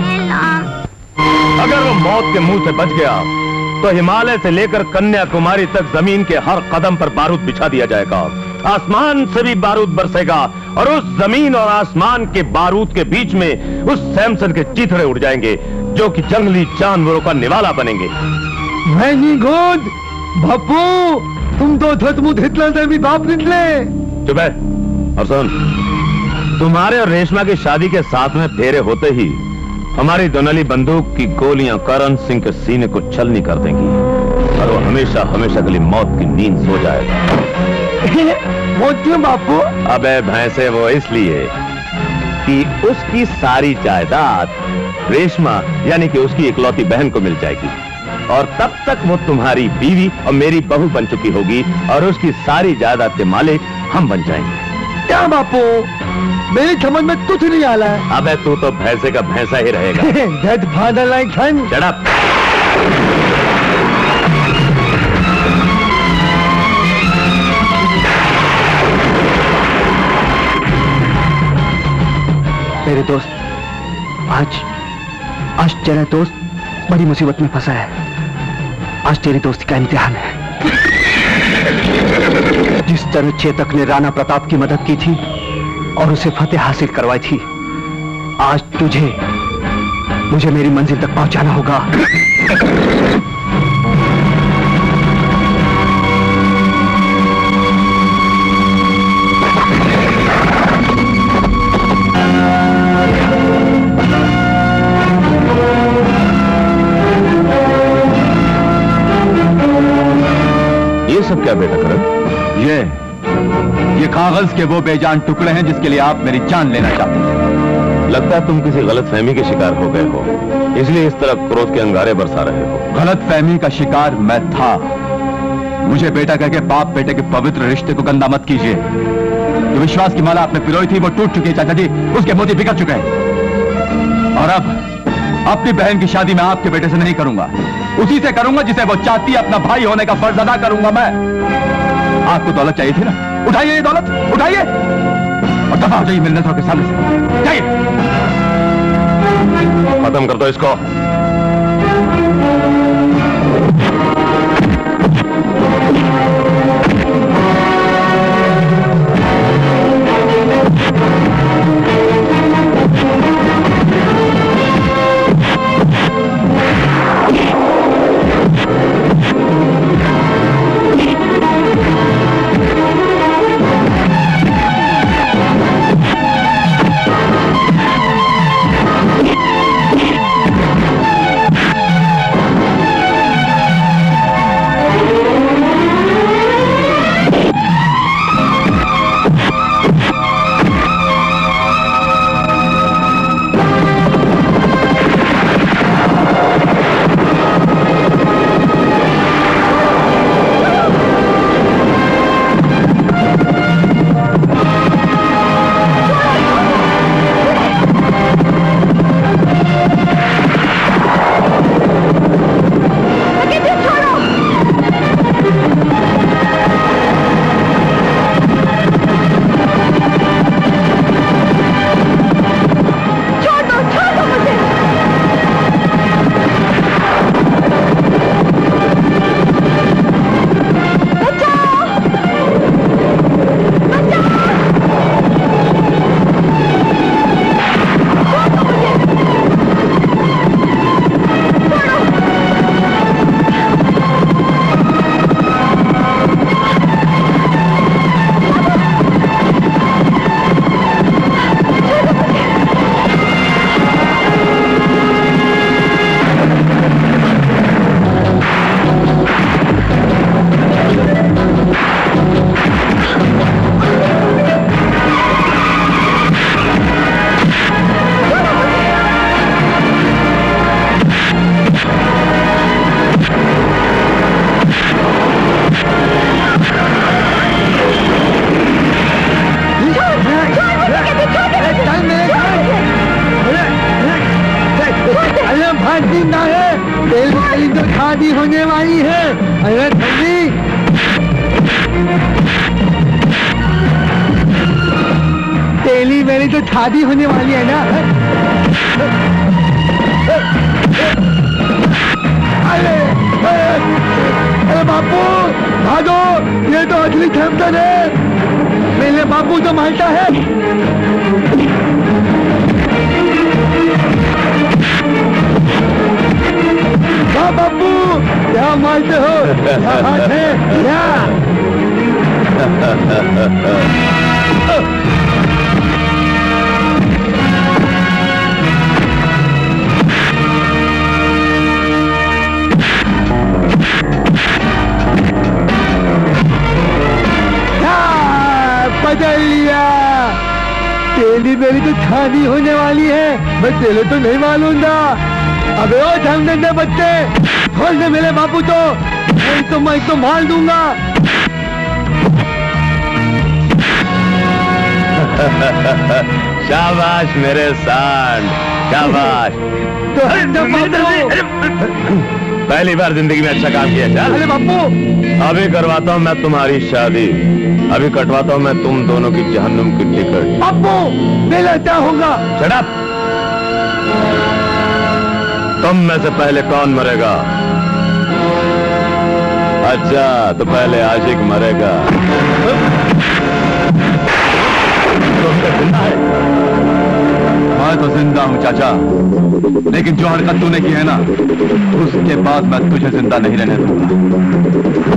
अगर वो मौत के मुंह से बच गया तो हिमालय से लेकर कन्याकुमारी तक जमीन के हर कदम पर बारूद बिछा दिया जाएगा, आसमान से भी बारूद बरसेगा, और उस जमीन और आसमान के बारूद के बीच में उस सैमसन के चीथड़े उड़ जाएंगे जो कि जंगली जानवरों का निवाला बनेंगे। वेरी गुड बापू, तुम तो धतमुत हिटलर से भी बाप निकले। चुप है और सुन, तुम्हारे और रेशमा की शादी के साथ में फेरे होते ही हमारी दोनली बंदूक की गोलियां करण सिंह के सीने को छलनी कर देंगी, और वो हमेशा हमेशा के लिए मौत की नींद सो जाएगा। मौत क्यों बापू? अबे भैंसे, वो इसलिए कि उसकी सारी जायदाद रेशमा यानी कि उसकी इकलौती बहन को मिल जाएगी, और तब तक वो तुम्हारी बीवी और मेरी बहू बन चुकी होगी, और उसकी सारी जायदाद के मालिक हम बन जाएंगे। क्या बापू, मेरी समझ में कुछ नहीं आ रहा है। अबे तू तो भैंसे का भैंसा ही रहेगा। That father like son. Shut up. मेरे दोस्त, आज आज तेरा दोस्त बड़ी मुसीबत में फंसा है। आज तेरी दोस्ती का इम्तिहान है। जिस तरह चेतक ने राणा प्रताप की मदद की थी और उसे फतेह हासिल करवाई थी, आज तुझे मुझे मेरी मंजिल तक पहुंचाना होगा। ये सब क्या बेटा करण? ये ये कागज के वो बेजान टुकड़े हैं जिसके लिए आप मेरी जान लेना चाहते हैं। लगता है तुम किसी गलत फहमी के शिकार हो गए हो, इसलिए इस तरह क्रोध के अंगारे बरसा रहे हो। गलत फहमी का शिकार मैं था। मुझे बेटा कह के बाप बेटे के पवित्र रिश्ते को गंदा मत कीजिए। जो विश्वास की माला आपने पिरोई थी वो टूट चुकी है चाचा जी, उसके मोती बिगड़ चुके हैं। और अब अपनी बहन की शादी मैं आपके बेटे से नहीं करूंगा, उसी से करूंगा जिसे वो चाहती है। अपना भाई होने का फर्ज अदा करूंगा मैं। आपको दौलत चाहिए थी ना, उठाइए ये दौलत, उठाइए और दफा हो जाइए मेरे नजरों के सामने से। जाइए, खत्म कर दो इसको। शादी होने वाली है ना। अरे अरे बापू भागो, ये तो असली सैमसन है। मेरे बापू तो मारता है। वाह बापू, क्या मारते हो, क्या बात है क्या? बदल लिया। तेली मेरी तो शादी होने वाली है, मैं तेरे तो नहीं मालूम था। अबे ओ धमधंदे बच्चे, छोड़ दे मेरे बापू तो, मैं तो मैं तो मार दूंगा। शाबाश मेरे सांड, शाबाश। पहली बार जिंदगी में अच्छा काम किया। चल। अरे बापू, अभी करवाता हूँ मैं तुम्हारी शादी, अभी कटवाता हूँ मैं तुम दोनों की जहन्नुम की टिकट। बापू मेरा क्या होगा? Shut up. तुम में से पहले कौन मरेगा? अच्छा, तो पहले आशिक मरेगा। जिंदा है? मैं तो जिंदा हूं चाचा, लेकिन जो हरकत तूने की है ना, उसके बाद मैं तुझे जिंदा नहीं रहने दूंगा।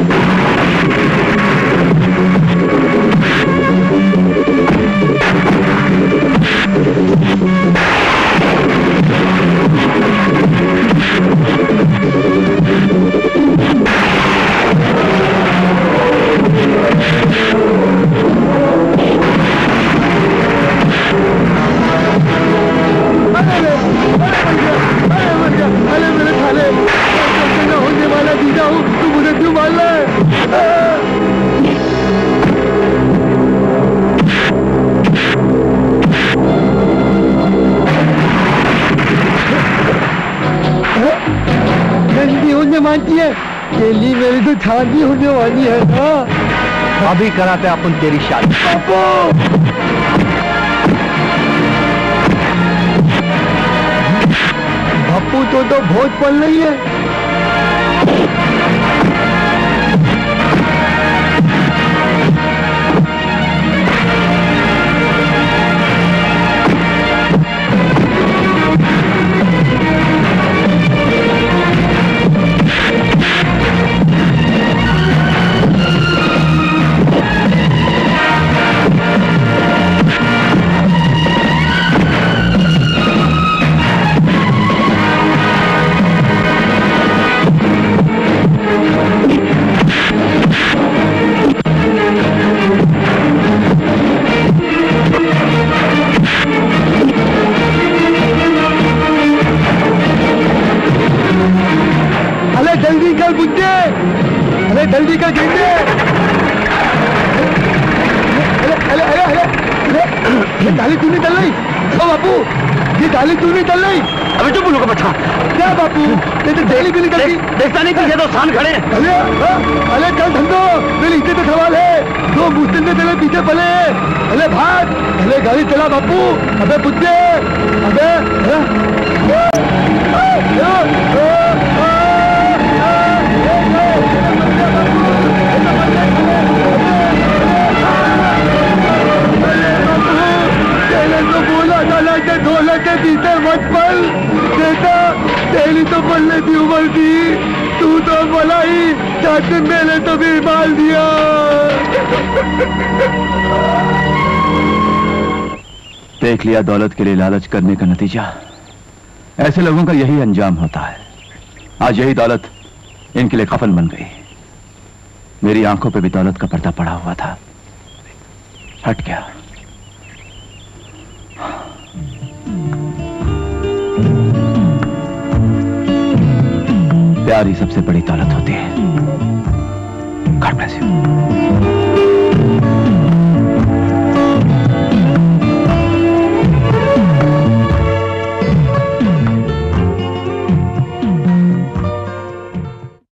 अरे मेरे साले, होने वाला दीदा हूँ, तू मुझे क्यों मार रहा है? गंदी होने मानती है, केली मेरी तो छाती होने वाली है ना। अभी कराते अपन तेरी शादी। बापू तो तो बहुत पल रही है। जल्दी कर गेंदे। अरे अरे अरे अरे ये डाली तू नहीं चल रही। ओ बापू, ये डाली तू नहीं चल रही। अबे चुप बोलो बच्चा। क्या बापू, ये तो डेली भी निकलती। देखता नहीं पीछे तो सान खड़े। अरे अरे चल धंधो, मेरी इज्जत का सवाल है। दो मुस्लिम ने तेरे पीछे पले। अरे भाग, अरे गाड़ी चला बापू। अबे बुद्धे, अबे तो बोला डाला के ढोला के पीछे मत पल। बेटा तेरी तो पलने की उम्र थी, तू तो बोला ही चाचे मेरे तो भी मार दिया। देख लिया दौलत के लिए लालच करने का नतीजा। ऐसे लोगों का यही अंजाम होता है। आज यही दौलत इनके लिए कफन बन गई। मेरी आंखों पे भी दौलत का पर्दा पड़ा हुआ था, हट गया। प्यार ही सबसे बड़ी दौलत होती है। God bless you.